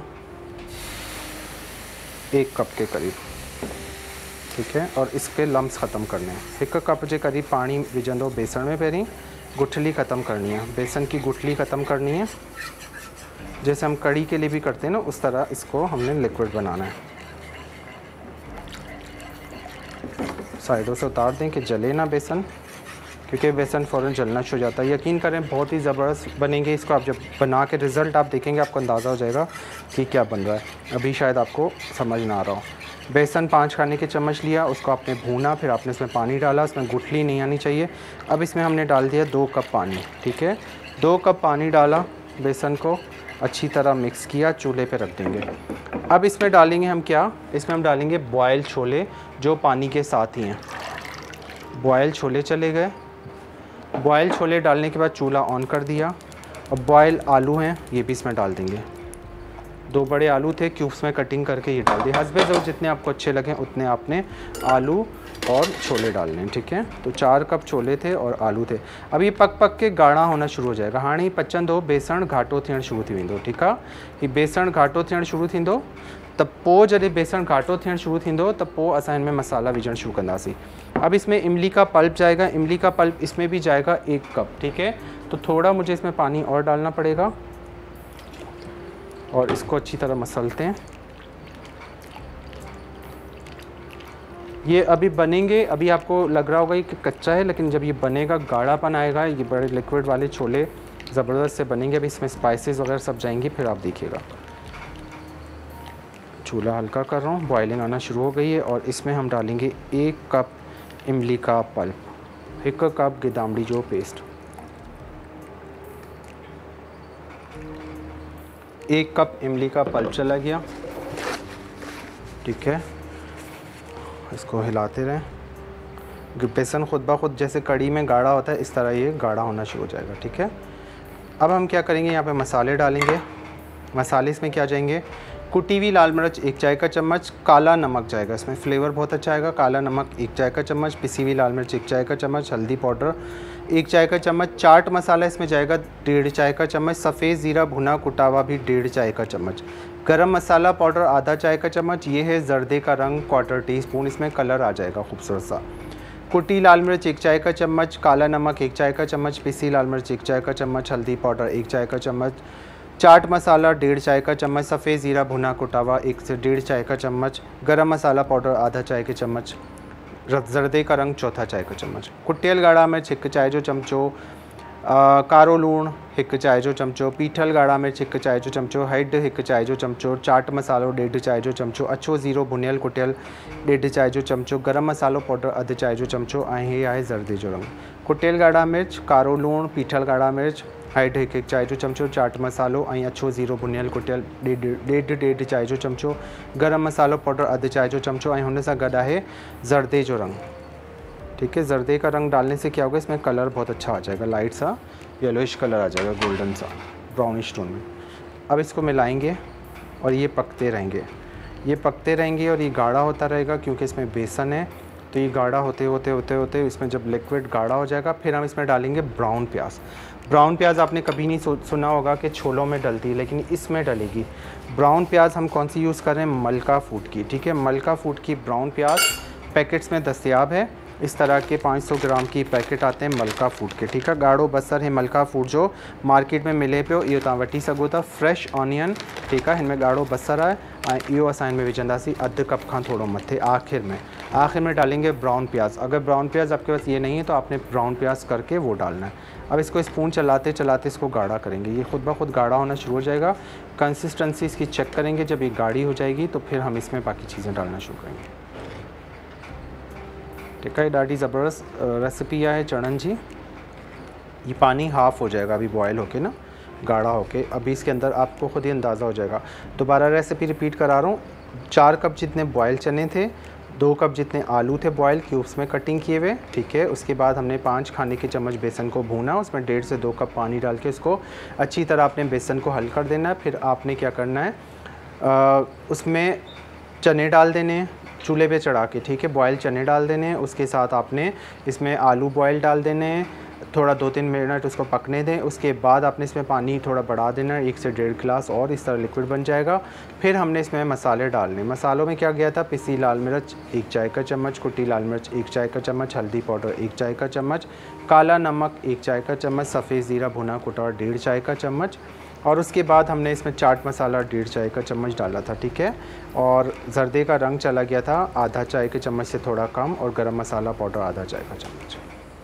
एक कप के करीब। ठीक है, और इसके लम्स ख़त्म करने हैं। एक कप के करीब पानी विझंदो बेसन में, पहिरीं गुठली ख़त्म करनी है, बेसन की गुठली ख़त्म करनी है। जैसे हम कड़ी के लिए भी करते हैं ना, उस तरह इसको हमने लिक्विड बनाना है। साइडों से उतार दें कि जले ना बेसन, क्योंकि बेसन फ़ौरन जलना शुरू हो जाता है। यकीन करें बहुत ही ज़बरदस्त बनेंगे। इसको आप जब बना के रिज़ल्ट आप देखेंगे, आपको अंदाज़ा हो जाएगा कि क्या बन रहा है। अभी शायद आपको समझ ना आ रहा हो। बेसन पाँच खाने के चम्मच लिया, उसको आपने भूना, फिर आपने इसमें पानी डाला, उसमें गुठली नहीं आनी चाहिए। अब इसमें हमने डाल दिया दो कप पानी। ठीक है, दो कप पानी डाला, बेसन को अच्छी तरह मिक्स किया, चूल्हे पे रख देंगे। अब इसमें डालेंगे हम क्या, इसमें हम डालेंगे बॉयल छोले, जो पानी के साथ ही हैं। बॉयल छोले चले गए। बॉयल छोले डालने के बाद चूल्हा ऑन कर दिया। अब बॉयल आलू हैं, ये भी इसमें डाल देंगे। दो बड़े आलू थे, क्यूब्स में कटिंग करके ये डाल दिए। हस्बे ज़रूर जितने आपको अच्छे लगें उतने आपने आलू और छोले डालने हैं। ठीक है, तो चार कप छोले थे और आलू थे। अब ये पक पक के गाढ़ा होना शुरू हो जाएगा। हाणे ही पचंदो, बेसन घाटो थियण शुरू थी वेंदो। ठीक आहे, ही बेसन घाटो थियण शुरू थींदो, त पोइ जॾहिं बेसन घाटो थियण शुरू थींदो त पोइ असां इनमें मसाला विझण शुरू कंदासीं। अब इसमें इमली का पल्प जाएगा, इमली का पल्प इसमें भी जाएगा एक कप। ठीक है, तो थोड़ा मुझे इसमें पानी और डालना पड़ेगा और इसको अच्छी तरह मसलते हैं। ये अभी बनेंगे, अभी आपको लग रहा होगा कि कच्चा है, लेकिन जब ये बनेगा गाढ़ापन आएगा, ये बड़े लिक्विड वाले छोले ज़बरदस्त से बनेंगे। अभी इसमें स्पाइसेस वगैरह सब जाएंगी, फिर आप देखिएगा। चूल्हा हल्का कर रहा हूँ, बॉइलिंग आना शुरू हो गई है और इसमें हम डालेंगे एक कप इमली का पल्प, एक कप गिदामड़ी जो पेस्ट, एक कप इमली का पल्प चला गया। ठीक है, इसको हिलाते रहें। बेसन खुद ब खुद जैसे कड़ी में गाढ़ा होता है, इस तरह ये गाढ़ा होना शुरू हो जाएगा। ठीक है, अब हम क्या करेंगे, यहाँ पे मसाले डालेंगे। मसाले इसमें क्या जाएंगे, कुटी हुई लाल मिर्च एक चाय का चम्मच, काला नमक जाएगा, इसमें फ्लेवर बहुत अच्छा आएगा। काला नमक एक चाय का चम्मच, पिसी हुई लाल मिर्च एक चाय का चम्मच, हल्दी पाउडर एक चाय का चम्मच, चाट मसाला इसमें जाएगा डेढ़ चाय का चम्मच, सफ़ेद ज़ीरा भुना कुटा हुआ भी डेढ़ चाय का चम्मच, गरम मसाला पाउडर आधा चाय का चम्मच, ये है जर्दे का रंग क्वार्टर टी स्पून, इसमें कलर आ जाएगा खूबसूरत सा। कुटी लाल मिर्च एक चाय का चम्मच, काला नमक एक चाय का चम्मच, पिसी लाल मिर्च एक चाय का चम्मच, हल्दी पाउडर एक चाय का चम्मच, चाट मसाला डेढ़ चाय का चम्मच, सफ़ेद ज़ीरा भुना कुटावा एक से डेढ़ चाय का चम्मच, गरम मसाला पाउडर आधा चाय के चम्मच, जर्दे का रंग चौथा चाय का चम्मच, कुटियल ॻाढ़ा मिर्च एक चाय जो चमचो, कारो लूण एक चाय जो चमचो, पीठल ॻाढ़ा मिर्च एक चाय जो चमचो, हैड एक चाय जो चमचो, चाट मसालो डेढ़ चाय जो चमचो, अछो ज़ीरो भुनियल कुटियल डेढ़ चाय जो चमचो, गरम मसालो पाउडर अधु चाय जो चमचो, ऐं हे आहे जर्दे जो रंग। कुटियल ॻाढ़ा मिर्च, कारो लूण, पीठल ॻाढ़ा मिर्च, हैड एक एक चाय जो चमचो, चाट मसालो ऐं अछो ज़ीरो भुनियल कुटियल ॾेढ ॾेढ ॾेढ चाय जो चमचो, गरम मसालो पाउडर अधु चाय जो चमचो, ऐं हुन सां गॾु आहे जर्दे जो रंग। ठीक है, जर्दे का रंग डालने से क्या होगा, इसमें कलर बहुत अच्छा आ जाएगा, लाइट सा येलोइश कलर आ जाएगा, गोल्डन सा ब्राउनिश टोन में। अब इसको मिलाएंगे और ये पकते रहेंगे। ये पकते रहेंगे और ये गाढ़ा होता रहेगा क्योंकि इसमें बेसन है। तो ये गाढ़ा होते होते होते होते इसमें जब लिक्विड गाढ़ा हो जाएगा फिर हम इसमें डालेंगे ब्राउन प्याज। ब्राउन प्याज आपने कभी नहीं सुना होगा कि छोलों में डलती है, लेकिन इसमें डलेगी। ब्राउन प्याज हम कौन सी यूज़ कर रहे हैं? मलका फूड की, ठीक है। मलका फूड की ब्राउन प्याज पैकेट्स में दस्तयाब है। इस तरह के पाँच सौ ग्राम की पैकेट आते हैं मलका फूड के, ठीक है। गाढ़ो बसर है मलका फूड जो मार्केट में मिले पियो, इहो तव्हां वठी सघो था। फ्रेश ऑनियन, ठीक है, इनमें गाढ़ो बसर है ऐं इहो असां इनमें विझंदासीं अधु कप खां थोड़ो मथे आखिर में। आखिर में डालेंगे ब्राउन प्याज। अगर ब्राउन प्याज आपके पास ये नहीं है तो आपने ब्राउन प्याज करके वो डालना है। अब इसको स्पून चलाते चलाते इसको गाढ़ा करेंगे। ये खुद ब खुद गाढ़ा होना शुरू हो जाएगा। कंसिस्टेंसी इसकी चेक करेंगे, जब ये गाढ़ी हो जाएगी तो फिर हम इसमें बाकी चीज़ें डालना शुरू करेंगे, ठीक है। ॾाढी ज़बरदस्त रेसिपी है चणन जी। ये पानी हाफ़ हो जाएगा अभी बॉयल होके ना, गाढ़ा होके। अभी इसके अंदर आपको खुद ही अंदाज़ा हो जाएगा। दोबारा रेसिपी रिपीट करा रहा हूँ। चार कप जितने बॉयल चने थे, दो कप जितने आलू थे बॉयल क्यूब्स में कटिंग किए हुए, ठीक है। उसके बाद हमने पाँच खाने के चम्मच बेसन को भूना, उसमें डेढ़ से दो कप पानी डाल के उसको अच्छी तरह आपने बेसन को हल कर देना है। फिर आपने क्या करना है, आ, उसमें चने डाल देने हैं चूल्हे पे चढ़ा के, ठीक है। बॉयल चने डाल देने हैं। उसके साथ आपने इसमें आलू बॉयल डाल देने हैं, थोड़ा दो तीन मिनट उसको पकने दें। उसके बाद आपने इसमें पानी थोड़ा बढ़ा देना है, एक से डेढ़ गिलास, और इस तरह लिक्विड बन जाएगा। फिर हमने इसमें मसाले डालने। मसालों में क्या गया था? पिसी लाल मिर्च एक चाय का चम्मच, कुटी लाल मिर्च एक चाय का चम्मच, हल्दी पाउडर एक चाय का चम्मच, काला नमक एक चाय का चम्मच, सफ़ेद ज़ीरा भुना कुटा डेढ़ चाय का चम्मच, और उसके बाद हमने इसमें चाट मसाला डेढ़ चाय का चम्मच डाला था, ठीक है। और जर्दे का रंग चला गया था आधा चाय के चम्मच से थोड़ा कम, और गरम मसाला पाउडर आधा चाय का चम्मच।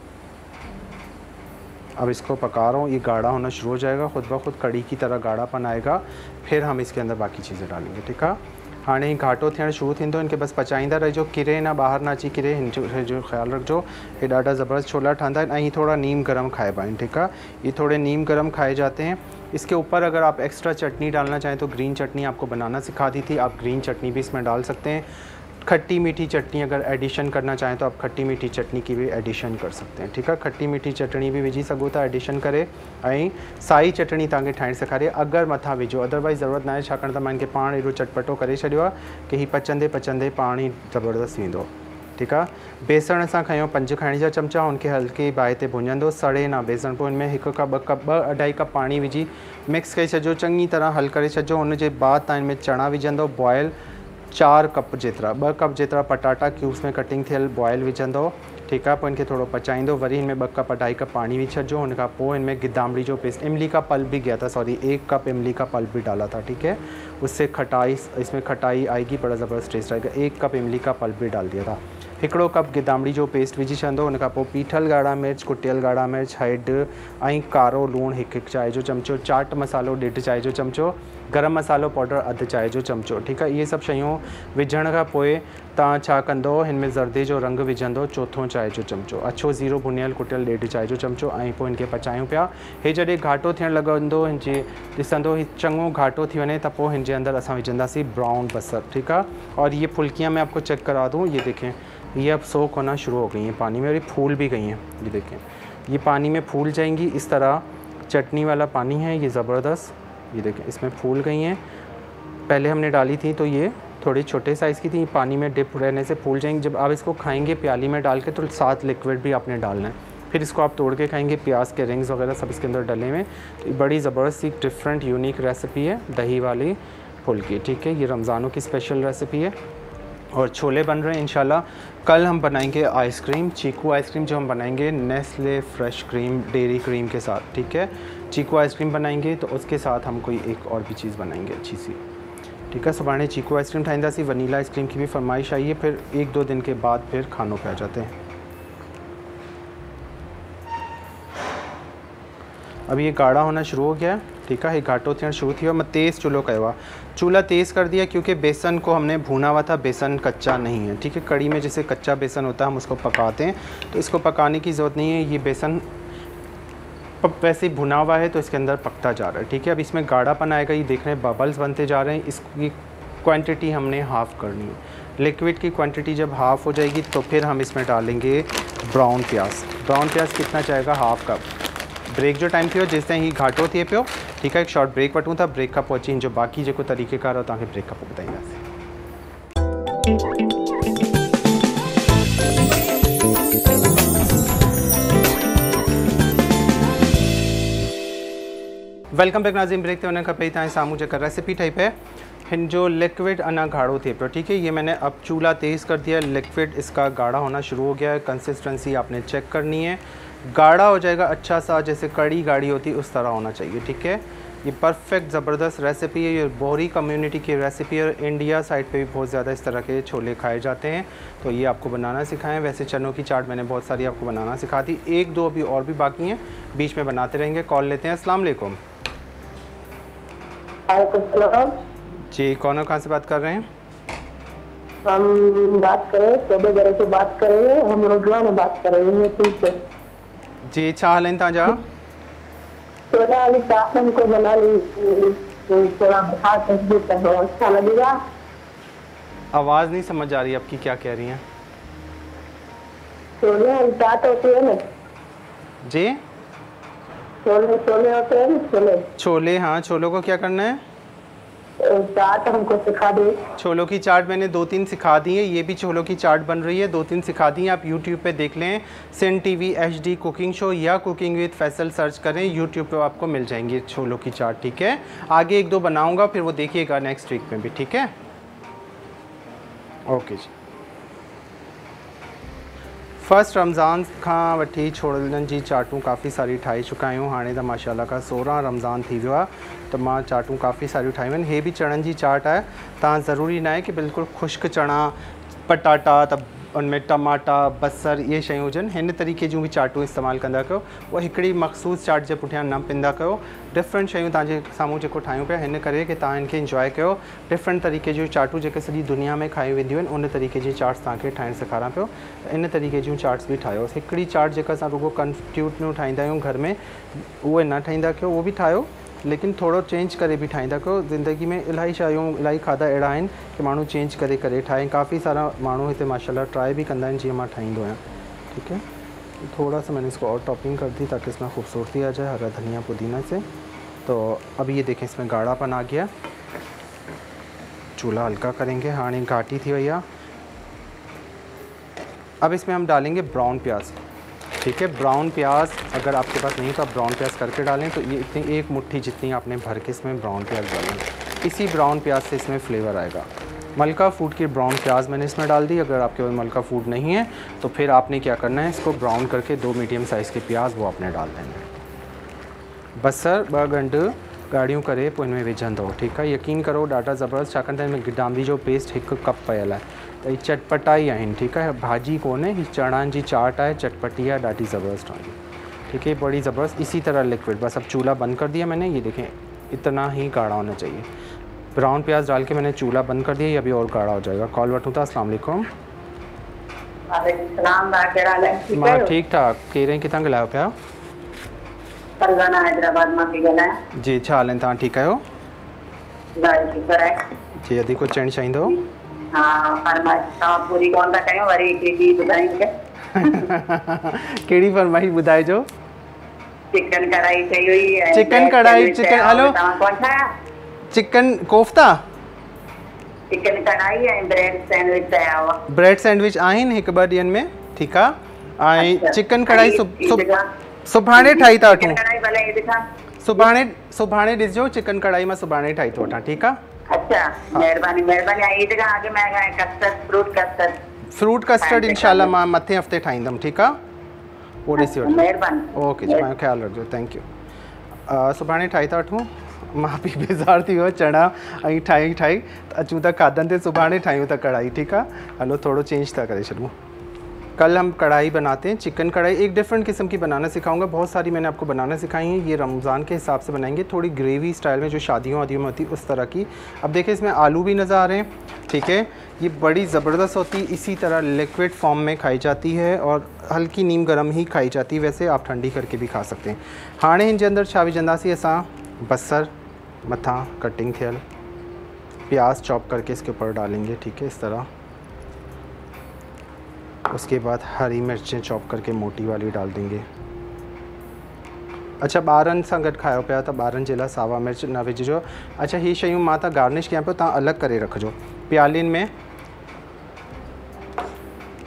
अब इसको पका रहा हूँ, ये गाढ़ा होना शुरू हो जाएगा, खुद ब खुद कड़ी की तरह गाढ़ापन आएगा। फिर हम इसके अंदर बाकी चीज़ें डालेंगे, ठीक है। हाँ ही घाटो थियण शुरू थींदो, इनके बस पचाईंदा रहिजो, किरे ना ॿाहिरि ना अची किरे, हिन जो ख़्यालु रखिजो। ये ॾाढा ज़बरदस्त छोला ठहंदा आहिनि ऐं थोड़ा नीम गरम खाइबा आहिनि, ठीक है। ये थोड़े नीम गरम खाए जाते हैं। इसके ऊपर अगर आप एक्स्ट्रा चटनी डालना चाहें तो ग्रीन चटनी आपको बनाना सिखा दी थी, आप ग्रीन चटनी भी इसमें डाल सकते हैं। खट्टी मीठी चटनी अगर एडिशन करना चाहें तो आप खट्टी मीठी चटनी की भी एडिशन कर सकते हैं, ठीक है। खट्टी मीठी चटनी भी विझी सघो था एडिशन करे, ऐं साई चटनी तव्हांखे ठाहिण सेखारे अगर मथां विझो, अदरवाइज़ ज़रूरत न आहे, छाकाणि त मां इनखे पाण एॾो चटपटो करे छॾियो आहे कि हीउ पचंदे पचंदे पाण ई ज़बरदस्त थींदो, ठीक है। बेसण असां खयों पंज खाइण जा चमचा, उनके हल्के बाहि ते भुञंदो, सड़े ना बेसण। पोइ इनमें हिकु कप ॿ कप ॿ अढाई कप पाणी विझी मिक्स करे छॾियो, चङी तरह हल करे छॾियो। उनजे बाद तव्हां इनमें चणा विझंदो बॉयल, चार कप जेतिरा, ॿ कप जेतिरा पटाटा क्यूब्स में कटिंग थियल बॉयल विझंदो, ठीक है। पोइ इनखे थोड़ो पचाईंदो, वरी इनमें ॿ कप अढाई कप पानी विझ छॾिजो। हुन खां पोइ इनमें गिदामड़ी जो पेस्ट, इमली का पल्प भी गया था, सॉरी एक कप इमली का पल्प भी डाला था, ठीक है। उससे खटाई, इसमें खटाई आएगी, बड़ा ज़बरदस्त टेस्ट आएगा। एक कप इमली का पल्प भी डाल दिया था। हिकिड़ो कप गिदामड़ी जो पेस्ट विझी छॾंदो। हुन खां पोइ पीठल ॻाढ़ा मिर्च, कुटियल ॻाढ़ा मिर्च, हैड ऐं कारो लूणु हिकु हिकु चांहि जो चमचो, चाट मसालो ॾेढ चांहि जो चमचो, गरम मसालो पाउडर अधु चांहि जो चमचो, ठीक है। इहे सभु शयूं विझण खां पोइ तव्हां छा कंदो, हिन में ज़र्दे जो रंग विझंदो चोथों चांहि जो चमचो, अछो ज़ीरो भुनियल कुटियल ॾेढ चांहि जो चमचो, ऐं पोइ इनखे पचायूं पिया। हे जॾहिं घाटो थियणु लॻंदो, हिनजे ॾिसंदो ही चङो घाटो थी वञे त पोइ हिनजे अंदरि असां विझंदासीं ब्राउन बसर, ठीक है। और ये फुल्कियाँ मैं आपको चेक करा दूँ, ये देखें ये अब सोक होना शुरू हो गई हैं पानी में और ये फूल भी गई हैं, ये देखें ये पानी में फूल जाएंगी। इस तरह चटनी वाला पानी है ये ज़बरदस्त, ये देखें इसमें फूल गई हैं। पहले हमने डाली थी तो ये थोड़ी छोटे साइज़ की थी, पानी में डिप रहने से फूल जाएंगी। जब आप इसको खाएंगे प्याली में डाल के तो साथ लिक्विड भी आपने डालना है, फिर इसको आप तोड़ के खाएंगे। प्याज के रिंग्स वगैरह सब इसके अंदर डले हुए। तो ये बड़ी ज़बरदस्त एक डिफरेंट यूनिक रेसिपी है दही वाली फुल्की, ठीक है। ये रमज़ानों की स्पेशल रेसिपी है और छोले बन रहे हैं इंशाल्लाह। कल हम बनाएंगे आइसक्रीम, चीकू आइसक्रीम जो हम बनाएंगे Nestle fresh cream dairy cream के साथ, ठीक है। चीकू आइसक्रीम बनाएंगे तो उसके साथ हम कोई एक और भी चीज़ बनाएंगे अच्छी सी, ठीक है। सुभाणे चीकू आइसक्रीम ठाहींदासीं, वनीला आइसक्रीम की भी फरमाइश आई है। फिर एक दो दिन के बाद फिर खानों पे आ जाते हैं। अब ये गाढ़ा होना शुरू हो गया, ठीक है। ये घाटो थियण शुरू थी, मैं तेज़ चूल्हो कयो आहे। चूल्हा तेज़ कर दिया क्योंकि बेसन को हमने भुना हुआ था, बेसन कच्चा नहीं है, ठीक है। कड़ी में जैसे कच्चा बेसन होता है हम उसको पकाते हैं, तो इसको पकाने की ज़रूरत नहीं है। ये बेसन वैसे ही भुना हुआ है तो इसके अंदर पकता जा रहा है, ठीक है। अब इसमें गाढ़ापन आएगा, ये देख रहे हैं बबल्स बनते जा रहे हैं। इसकी क्वांटिटी हमने हाफ़ करनी है। लिक्विड की क्वांटिटी जब हाफ़ हो जाएगी तो फिर हम इसमें डालेंगे ब्राउन प्याज। ब्राउन प्याज कितना चाहेगा? Half cup. ब्रेक जो टाइम थियो जेसिताईं ही घाटो थिए पियो, ठीक है। एक शॉर्ट ब्रेक वठूं था, ब्रेक खां पोइ अची जो बाक़ी जेको तरीक़ेकार आहे तव्हांखे ब्रेक खां पोइ ॿुधाईंदासीं। वेलकम बैक नाज़रीन। ब्रेक ते वञण खां पहिरीं तव्हांजे साम्हूं जेका रेसिपी ठही पए हिन जो लिक्विड अना गाढ़ो थे पियो। ठीक है, ये मैंने अब चूल्हा तेज़ कर दिया, लिक्विड इसका गाढ़ा होना शुरू हो गया है। कंसिस्टेंसी आपने चेक करनी है, गाढ़ा हो जाएगा अच्छा सा, जैसे कड़ी गाढ़ी होती है उस तरह होना चाहिए। ठीक है, ये परफेक्ट ज़बरदस्त रेसिपी है। ये बोहरी कम्युनिटी की रेसिपी है। इंडिया साइड पे भी बहुत ज़्यादा इस तरह के छोले खाए जाते हैं, तो ये आपको बनाना सिखाएं। वैसे चनों की चाट मैंने बहुत सारी आपको बनाना सिखा दी, एक दो अभी और भी बाकी हैं, बीच में बनाते रहेंगे। कॉल लेते हैं। अस्सलाम वालेकुम जी, कौन और कहाँ से बात कर रहे हैं? हम बात करें चौबे घर से बात कर रहे हैं, हम रोजवा में बात कर रहे हैं। ठीक है जी, छा हाल आहिनि तव्हांजा? छोला वाली चाट हमको बना ली, थोड़ा बता दीजिए तो अच्छा लगेगा। आवाज़ नहीं समझ आ रही आपकी, क्या कह रही हैं? छोले वाली चाट होती है ना जी, छोले छोले होते हैं ना, छोले छोले। हाँ, छोलों को क्या करना है? चाट हमको सिखा दे। छोलों की चाट मैंने दो तीन सिखा दी है, ये भी छोलों की चाट बन रही है, दो तीन सिखा दी है। आप यूट्यूब पे देख लें, Sindh TV HD cooking show या कुकिंग विद फैसल सर्च करें, यूट्यूब पे आपको मिल जाएंगी छोलों की चाट। ठीक है, आगे एक दो बनाऊंगा, फिर वो देखिएगा नेक्स्ट वीक में भी। ठीक है, ओके जी। फर्स्ट रमज़ान खां वठी छोलनि जी चाटूं काफ़ी सारी ठाही चुका आहियूं। हाणे त माशाल्लाह का सोरहं रमज़ान थी वियो आहे, त मां चाटूं काफ़ी सारियूं ठाहियूं आहिनि। हे बि चणनि जी चाट आहे। तव्हां ज़रूरी न आहे कि बिल्कुलु ख़ुश्क चणा पटाटा त उनमें टमाटा बसर इहे शयूं हुजनि, हिन तरीक़े जूं बि चाटूं इस्तेमालु कंदा कयो। उहा हिकिड़ी मख़सूस चाट जे पुठियां न पिंदा कयो। डिफरेंट शयूं तव्हांजे साम्हूं जेको ठाहियूं पिया, हिन करे कि तव्हां इनखे इंजॉय कयो। डिफरेंट तरीक़े जूं चाटूं जेके सॼी दुनिया में खाई वेंदियूं आहिनि, उन तरीक़े जी चाट्स तव्हांखे ठाहिणु सेखारां पियो। इन तरीक़े जूं चाट्स बि ठाहियो। हिकिड़ी चाट जेका असां रुगो कंफ्यूटनूं ठाहींदा आहियूं घर में, उहे न ठाहींदा कयो, उहो बि ठाहियो, लेकिन थोड़ो चेंज करे भी ठाहींदा कयो। ज़िंदगी में इलाही शयूं इलाही खाधा अहिड़ा आहिनि कि माण्हू चेंज करे करे ठाहे। काफ़ी सारा माण्हू हिते माशाल्लाह ट्राई भी कंदा आहिनि, जीअं मां ठाहींदो आहियां। ठीक है, थोड़ा सा मैंने इसको और टॉपिंग कर दी ताकि इसमें खूबसूरती आ जाए हरा धनिया पुदीना से। तो अब ये देखें, इसमें गाढ़ापन आ गया। चूल्हा हल्का करेंगे। हाँ, घाटी थी भैया। अब इसमें हम डालेंगे ब्राउन प्याज। ठीक है, ब्राउन प्याज अगर आपके पास नहीं तो आप ब्राउन प्याज करके डालें। तो ये इतनी एक मुट्ठी जितनी आपने भर के इसमें ब्राउन प्याज डालें। इसी ब्राउन प्याज से इसमें फ्लेवर आएगा। मलका फूड की ब्राउन प्याज मैंने इसमें डाल दी। अगर आपके पास मलका फूड नहीं है तो फिर आपने क्या करना है, इसको ब्राउन करके दो मीडियम साइज़ के प्याज वो आपने डाल देंगे। बसर ब गंढ गाढ़ियूं करे पोइ इनमें विझंदो। ठीक है, यकीन करो ॾाढा ज़बरदस्त, छाकाणि त हिनमें गिदामड़ी जो पेस्ट हिकु कप पियल आहे, त हीअ चटपटाई आहिनि। ठीक है, भाजी कोन्हे, हीअ चणनि जी चाट आहे, चटपटी आहे, ॾाढी ज़बरदस्त ठहंदी। ठीक है, बड़ी ज़बरदस्त। इसी तरह लिक्विड, बस अब चूल्हा बंद कर दिया मैंने। ये देखें, इतना ही गाढ़ा होना चाहिए। ब्राउन प्याज डाल के मैंने चूल्हा बंद कर दिया, ये अभी और गाढ़ा हो जाएगा। कॉल वठूं था। अस्सलाम वालेकुम। मां ठीक ठाक। कहिड़े किथां ॻाल्हायो पिया? परगना हैदराबाद मां थी ॻाल्हायां। जी, छा हाल आहिनि? तव्हां ठीकु आहियो? जी, अदी कुझु चवणु चाहींदो? हाँ, फरमाइश तव्हां पूरी कोन था कयो, वरी हिकिड़ी ॿी ॿुधाई मूंखे। कहिड़ी फरमाइश ॿुधाइजो? चिकन कढ़ाई चई हुई है। चिकन कढ़ाई, चिकन हलो तव्हां कोन ठाया? चिकन कोफ्ता, चिकन कढ़ाई ऐं ब्रेड सैंडविच चया हुआ। ब्रेड सैंडविच आहिनि हिकु ॿ ॾींहंनि में। ठीकु आहे। ऐं चिकन कढ़ाई सुभाणे ठाही था वठूं। सुभाणे सुभाणे ॾिसजो, चिकन कढ़ाई मां सुभाणे ठाही थो वठां। ठीकु आहे। अच्छा, मेहरबानी मेहरबानी। ईद खां अॻु में custard fruit custard fruit custard इंशाल्लाह मां मथे हफ़्ते ठाहींदमि। ठीकु आहे, पोइ ॾिसी वठो। मेहरबानी। ओके जी, पंहिंजो ख़्यालु रखिजो। Thank you. सुभाणे ठाही था वठूं। मां बि बेज़ार थी वियो, चणा ऐं ठाही ठाही त अचूं था खाधनि ते, सुभाणे ठाहियूं था कढ़ाई। ठीकु आहे, हलो थोड़ो चेंज था करे छॾूं। कल हम कढ़ाई बनाते हैं, चिकन कढ़ाई एक डिफरेंट किस्म की बनाना सिखाऊंगा। बहुत सारी मैंने आपको बनाना सिखाई हैं, ये रमज़ान के हिसाब से बनाएंगे, थोड़ी ग्रेवी स्टाइल में, जो शादियों वादियों में होती है उस तरह की। अब देखिए, इसमें आलू भी नज़र आ रहे हैं। ठीक है, ये बड़ी ज़बरदस्त होती है। इसी तरह लिक्विड फॉर्म में खाई जाती है और हल्की नीम गर्म ही खाई जाती है। वैसे आप ठंडी करके भी खा सकते हैं। हाणे हिन जे अंदर छा विझंदासीं असां? बसर मथा कटिंग थियल, प्याज चॉप करके इसके ऊपर डालेंगे। ठीक है, इस तरह। उसके बाद हरी मिर्चें चॉप करके मोटी वाली डाल देंगे। अच्छा, ॿारनि सां गॾु खायो पिया त ॿारनि जे लाइ सावा मिर्च न विझिजो। अच्छा, ही शयूं मां त गार्निश कयां पियो, तव्हां अलॻि करे रखिजो। प्यालियुनि में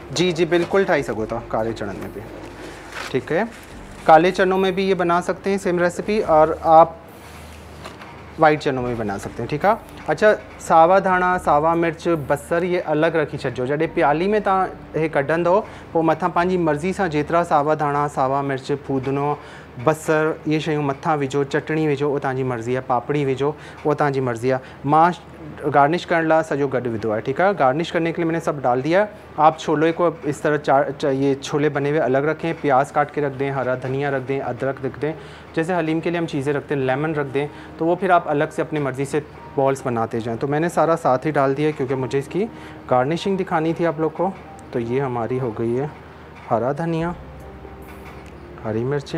जी जी बिल्कुल ठाई सको था काले चनन में भी। ठीक है, काले चनों में भी ये बना सकते हैं सेम रेसिपी, और आप वाइट चनों में भी बना सकते हैं। ठीक है। अच्छा, सावा धाणा, सावा मिर्च, बसर ये अलग रखी छॾिजो। जॾहिं प्याली में तव्हां हे कढंदो पोइ मथां पंहिंजी मर्ज़ी सां जेतिरा सावा धाणा, सावा मिर्च, फूदनो, बसर ये शयूं मथां विझो, चटणी विझो, उहो तव्हांजी मर्ज़ी आहे, पापड़ी विझो, उहो तव्हांजी मर्ज़ी आहे। मां गार्निश करण लाइ सॼो गॾु विधो आहे। ठीक है, गार्निश करने के लिए मैंने सब डाल दिया। आप छोले को इस तरह चार ये छोले बने हुए अलग रखें, प्याज काट के रख दें, हरा धनिया रख दें, अदरक रख दें, जैसे हलीम के लिए हम चीज़ें रखते हैं, लेमन रख दें, तो वो फिर आप अलग से अपनी मर्ज़ी से बॉल्स बनाते जाएं। तो मैंने सारा साथ ही डाल दिया क्योंकि मुझे इसकी गार्निशिंग दिखानी थी आप लोग को। तो ये हमारी हो गई है हरा धनिया, हरी मिर्चें,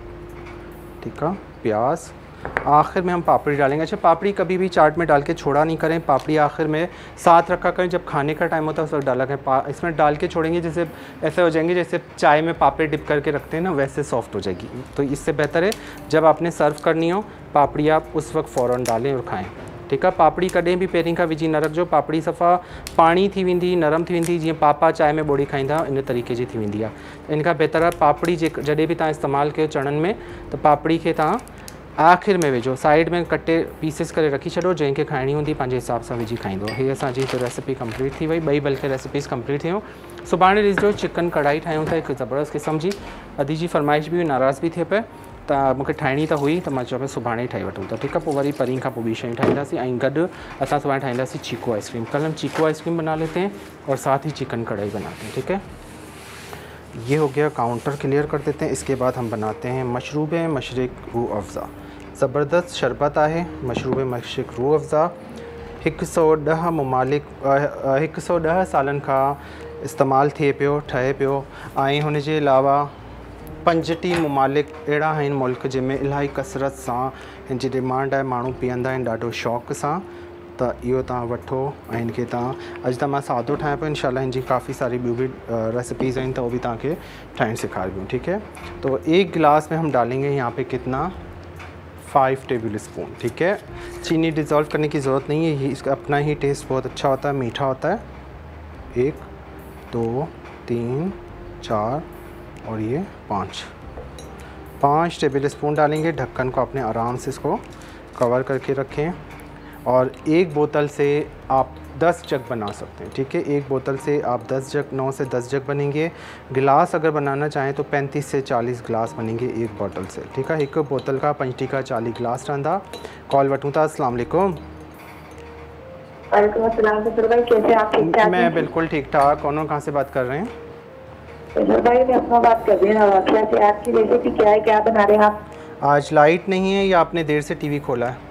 ठीक है, प्याज, आखिर में हम पापड़ी डालेंगे। अच्छा, पापड़ी कभी भी चाट में डाल के छोड़ा नहीं करें, पापड़ी आखिर में साथ रखा करें, जब खाने का टाइम होता है उस वक्त डाला करें। इसमें डाल के छोड़ेंगे जैसे ऐसे हो जाएंगे जैसे चाय में पापड़ी डिप करके रखते हैं ना, वैसे सॉफ्ट हो जाएगी। तो इससे बेहतर है जब आपने सर्व करनी हो पापड़ी आप उस वक्त फ़ौरन डालें और खाएँ। ठीक है, पापड़ी कॾहिं भी पहिरीं खां विझी न रखिजो, पापड़ी सफ़ा पाणी थी वेंदी, नरम थी वेंदी, जीअं पापा चांहि में ॿोड़ी खाईंदा इन तरीक़े जी थी वेंदी आहे। इन खां बहितर आहे पापड़ी जे जॾहिं बि तव्हां इस्तेमालु कयो चणनि में, त पापड़ी खे तव्हां आख़िर में विझो, साइड में कटे पीसिस करे रखी छॾो, जंहिंखे खाइणी हूंदी पंहिंजे हिसाब सां विझी खाईंदो। हीअ असांजी हिकु रेसिपी कंप्लीट थी वई, ॿई बल्कि रेसिपीज़ कंप्लीट थियूं। सुभाणे ॾिसजो चिकन कढ़ाई ठाहियूं था हिकु ज़बरदस्त क़िस्म जी। अदी जी फरमाइश बि हुई, नाराज़ बि थिए पिए, त मूंखे ठाहिणी त हुई, त मां चयो सुभाणे ठाही वठूं था। ठीकु आहे, पोइ वरी परीं खां पोइ ॿी शयूं ठाहींदासीं, ऐं गॾु असां सुभाणे ठाहींदासीं चीकू आइसक्रीम। कल हम चीकू आइसक्रीम बना लेते हैं और साथ ही चिकन कढ़ाई बनाते हैं। ठीक है, ये हो गया, काउंटर क्लियर कर देते हैं। इसके बाद हम बनाते हैं मशरूब मशरिक रूह अफ़ज़ा। ज़बरदस्त शरबत है मशरूब मशरिक रूह अफ़ज़ा। एक सौ ॾह ममालिक एक सौ ॾह सालन खां इस्तेमालु थिए पियो, ठहे पियो, ऐं हुन जे अलावा पंजटी ममालिक अहिड़ा आहिनि मुल्क जंहिंमें इलाही कसरत सां हिन जी डिमांड आहे, माण्हू पीअंदा आहिनि ॾाढो शौक़ सां। त इहो तव्हां वठो ऐं हिनखे तव्हां, अॼु त मां सादो ठाहियां पियो, इंशाल्लाह हिन जी काफ़ी सारी ॿियूं भी रेसिपीज़ आहिनि, त उहो बि तव्हांखे ठाहिण सेखारियूं। ठीक है, तो एक गिलास में हम डालेंगे यहाँ पे कितना, फाइव टेबल स्पून। ठीक है, चीनी डिज़ोल्व करने की ज़रूरत नहीं है, ये इसका अपना ही टेस्ट बहुत अच्छा होता है, मीठा होता है। एक, दो, तीन, चार और ये पाँच पाँच टेबल स्पून डालेंगे। ढक्कन को अपने आराम से इसको कवर करके रखें, और एक बोतल से आप दस जग बना सकते हैं। ठीक है, एक बोतल से आप दस जग, नौ से दस जग बनेंगे। गिलास अगर बनाना चाहें तो पैंतीस से चालीस गिलास बनेंगे एक बोतल से। ठीक है, एक बोतल का पंजटी का चालीस गिलास रहंदा। कॉल वठूं था। अस्सलाम वालेकुम। वालेकुम अस्सलाम भाई, कैसे आप? ठीक ठाक? मैं बिल्कुल ठीक ठाक। कौन कहाँ से बात कर रहे हैं? भाई मैं अपना बात कर रही हूँ। क्या आपकी रेसिपी क्या है, क्या बना रहे हैं आप? आज लाइट नहीं है या आपने देर से टीवी खोला है?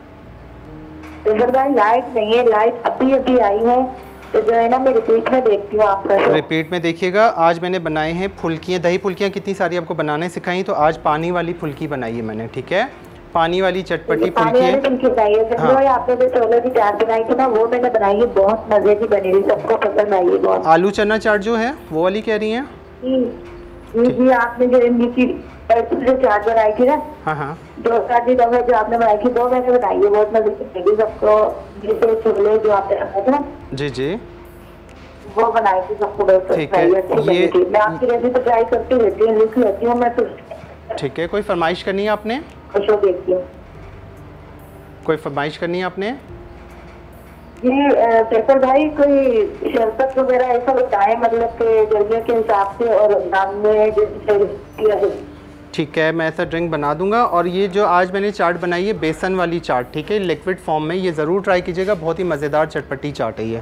भाई लाइट नहीं है, लाइट अभी अभी आई है, तो जो है ना मैं रिपीट में देखती हूँ आपका। रिपीट में देखिएगा। आज मैंने बनाए हैं फुल्कियाँ, दही फुल्कियाँ कितनी सारी आपको बनाने सिखाई, तो आज पानी वाली फुल्की बनाई है मैंने। ठीक है, पानी वाली चटपटी फुल्की है। हाँ। आपने जो छोले की चाट बनाई थी ना, वो मैंने बनाई है, बहुत मजे की बनी हुई, सबको पसंद आई है बहुत। आलू चना चाट जो है वो वाली कह रही हैं? जी, आपने जो इमली जो चाट बनाई थी ना, हाँ हाँ, दो चार दिन जो आपने बनाई थी वो मैंने बनाई है, बहुत मजे की लगी सबको। जैसे छोले जो आपने रखा था ना, जी जी, वो बनाई थी सबको, बहुत ठीक है। ये मैं आपकी रेसिपी ट्राई करती रहती हूँ, लिख लेती हूँ मैं तो। ठीक है, कोई फरमाइश करनी है आपने? शो देखती हूँ। कोई फरमाइश करनी है आपने? जी फैसल भाई, कोई शरबत वगैरह ऐसा बताएं, मतलब कि गर्मियों के हिसाब से और रमजान में। ठीक है, मैं ऐसा ड्रिंक बना दूंगा। और ये जो आज मैंने चाट बनाई है बेसन वाली चाट, ठीक है, लिक्विड फॉर्म में, ये ज़रूर ट्राई कीजिएगा, बहुत ही मज़ेदार चटपटी चाट है ये।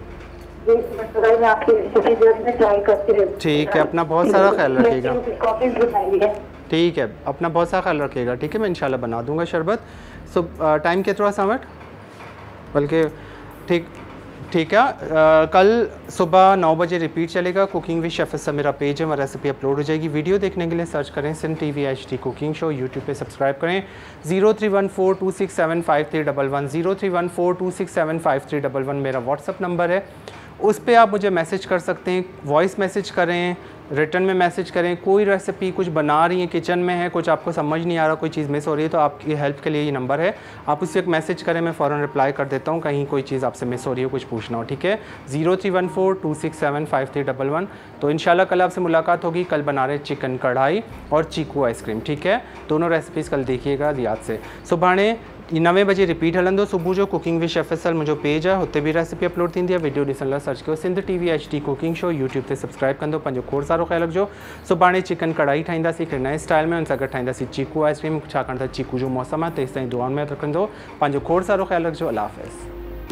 ठीक है, अपना बहुत सारा ख्याल रखिएगा। ठीक है, अपना बहुत सारा ख्याल रखिएगा। ठीक है, मैं इंशाल्लाह बना दूंगा शरबत। सो टाइम के थोड़ा समट बल्कि ठीक ठीक है। आ, कल सुबह नौ बजे रिपीट चलेगा। कुकिंग विद शेफ सा मेरा पेज है, वहाँ रेसिपी अपलोड हो जाएगी। वीडियो देखने के लिए सर्च करें Sindh TV H D cooking show, YouTube पे सब्सक्राइब करें। Zero three one four two six seven five three double one zero three one four two six seven five three double one मेरा व्हाट्सअप नंबर है। उस पर आप मुझे मैसेज कर सकते हैं, वॉइस मैसेज करें, रिटर्न में मैसेज करें। कोई रेसिपी कुछ बना रही है, किचन में है, कुछ आपको समझ नहीं आ रहा, कोई चीज़ मिस हो रही है, तो आपकी हेल्प के लिए ये नंबर है, आप उससे एक मैसेज करें, मैं फ़ौरन रिप्लाई कर देता हूँ। कहीं कोई चीज़ आपसे मिस हो रही हो, कुछ पूछना हो, ठीक है। Zero three one four two six seven five three double one. तो इंशाल्लाह कल आपसे मुलाकात होगी। कल बना रहे चिकन कढ़ाई और चीकू आइसक्रीम, ठीक है। दोनों रेसिपीज़ कल देखिएगा रियाद से। सुभाणे नवे बजे रिपीट हलंदो सुबह जो कुकिंग विद शेफ फैसल मुझो पेज है, हुते भी रेसिपी अपलोड थी। वीडियो ॾिसण लाइ सर्च कयो Sindh TV H D cooking show. YouTube ते सब्सक्राइब कंदो, पंहिंजो खोड़ सारो ख्याल रखिजो। सुभाणे चिकन कढ़ाई ठाहींदासीं हिकिड़े नए स्टाइल में, उन सां गॾु ठाहींदासीं चीकू आइसक्रीम, छाकाणि त चीकू जो मौसम आहे। तेसिताईं दुआउनि में रखंदो, पंहिंजो खोड़ सारो ख्याल रखिजो। अल्लाह हाफ़िज़।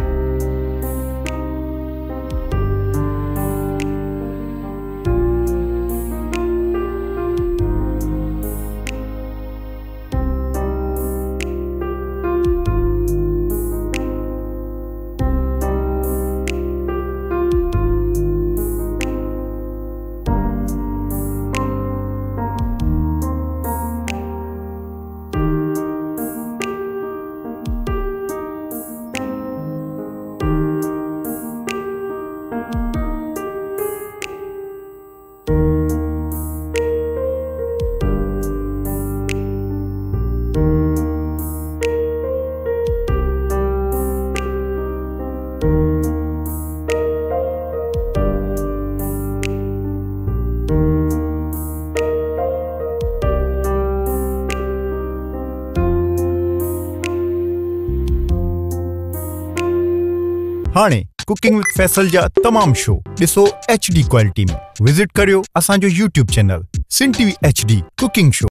हाणे कुकिंग विद फैसल जा तमाम शो ॾिसो एच डी क्वालिटी में। विजिट करियो असांजो YouTube channel Sindh TV H D cooking show.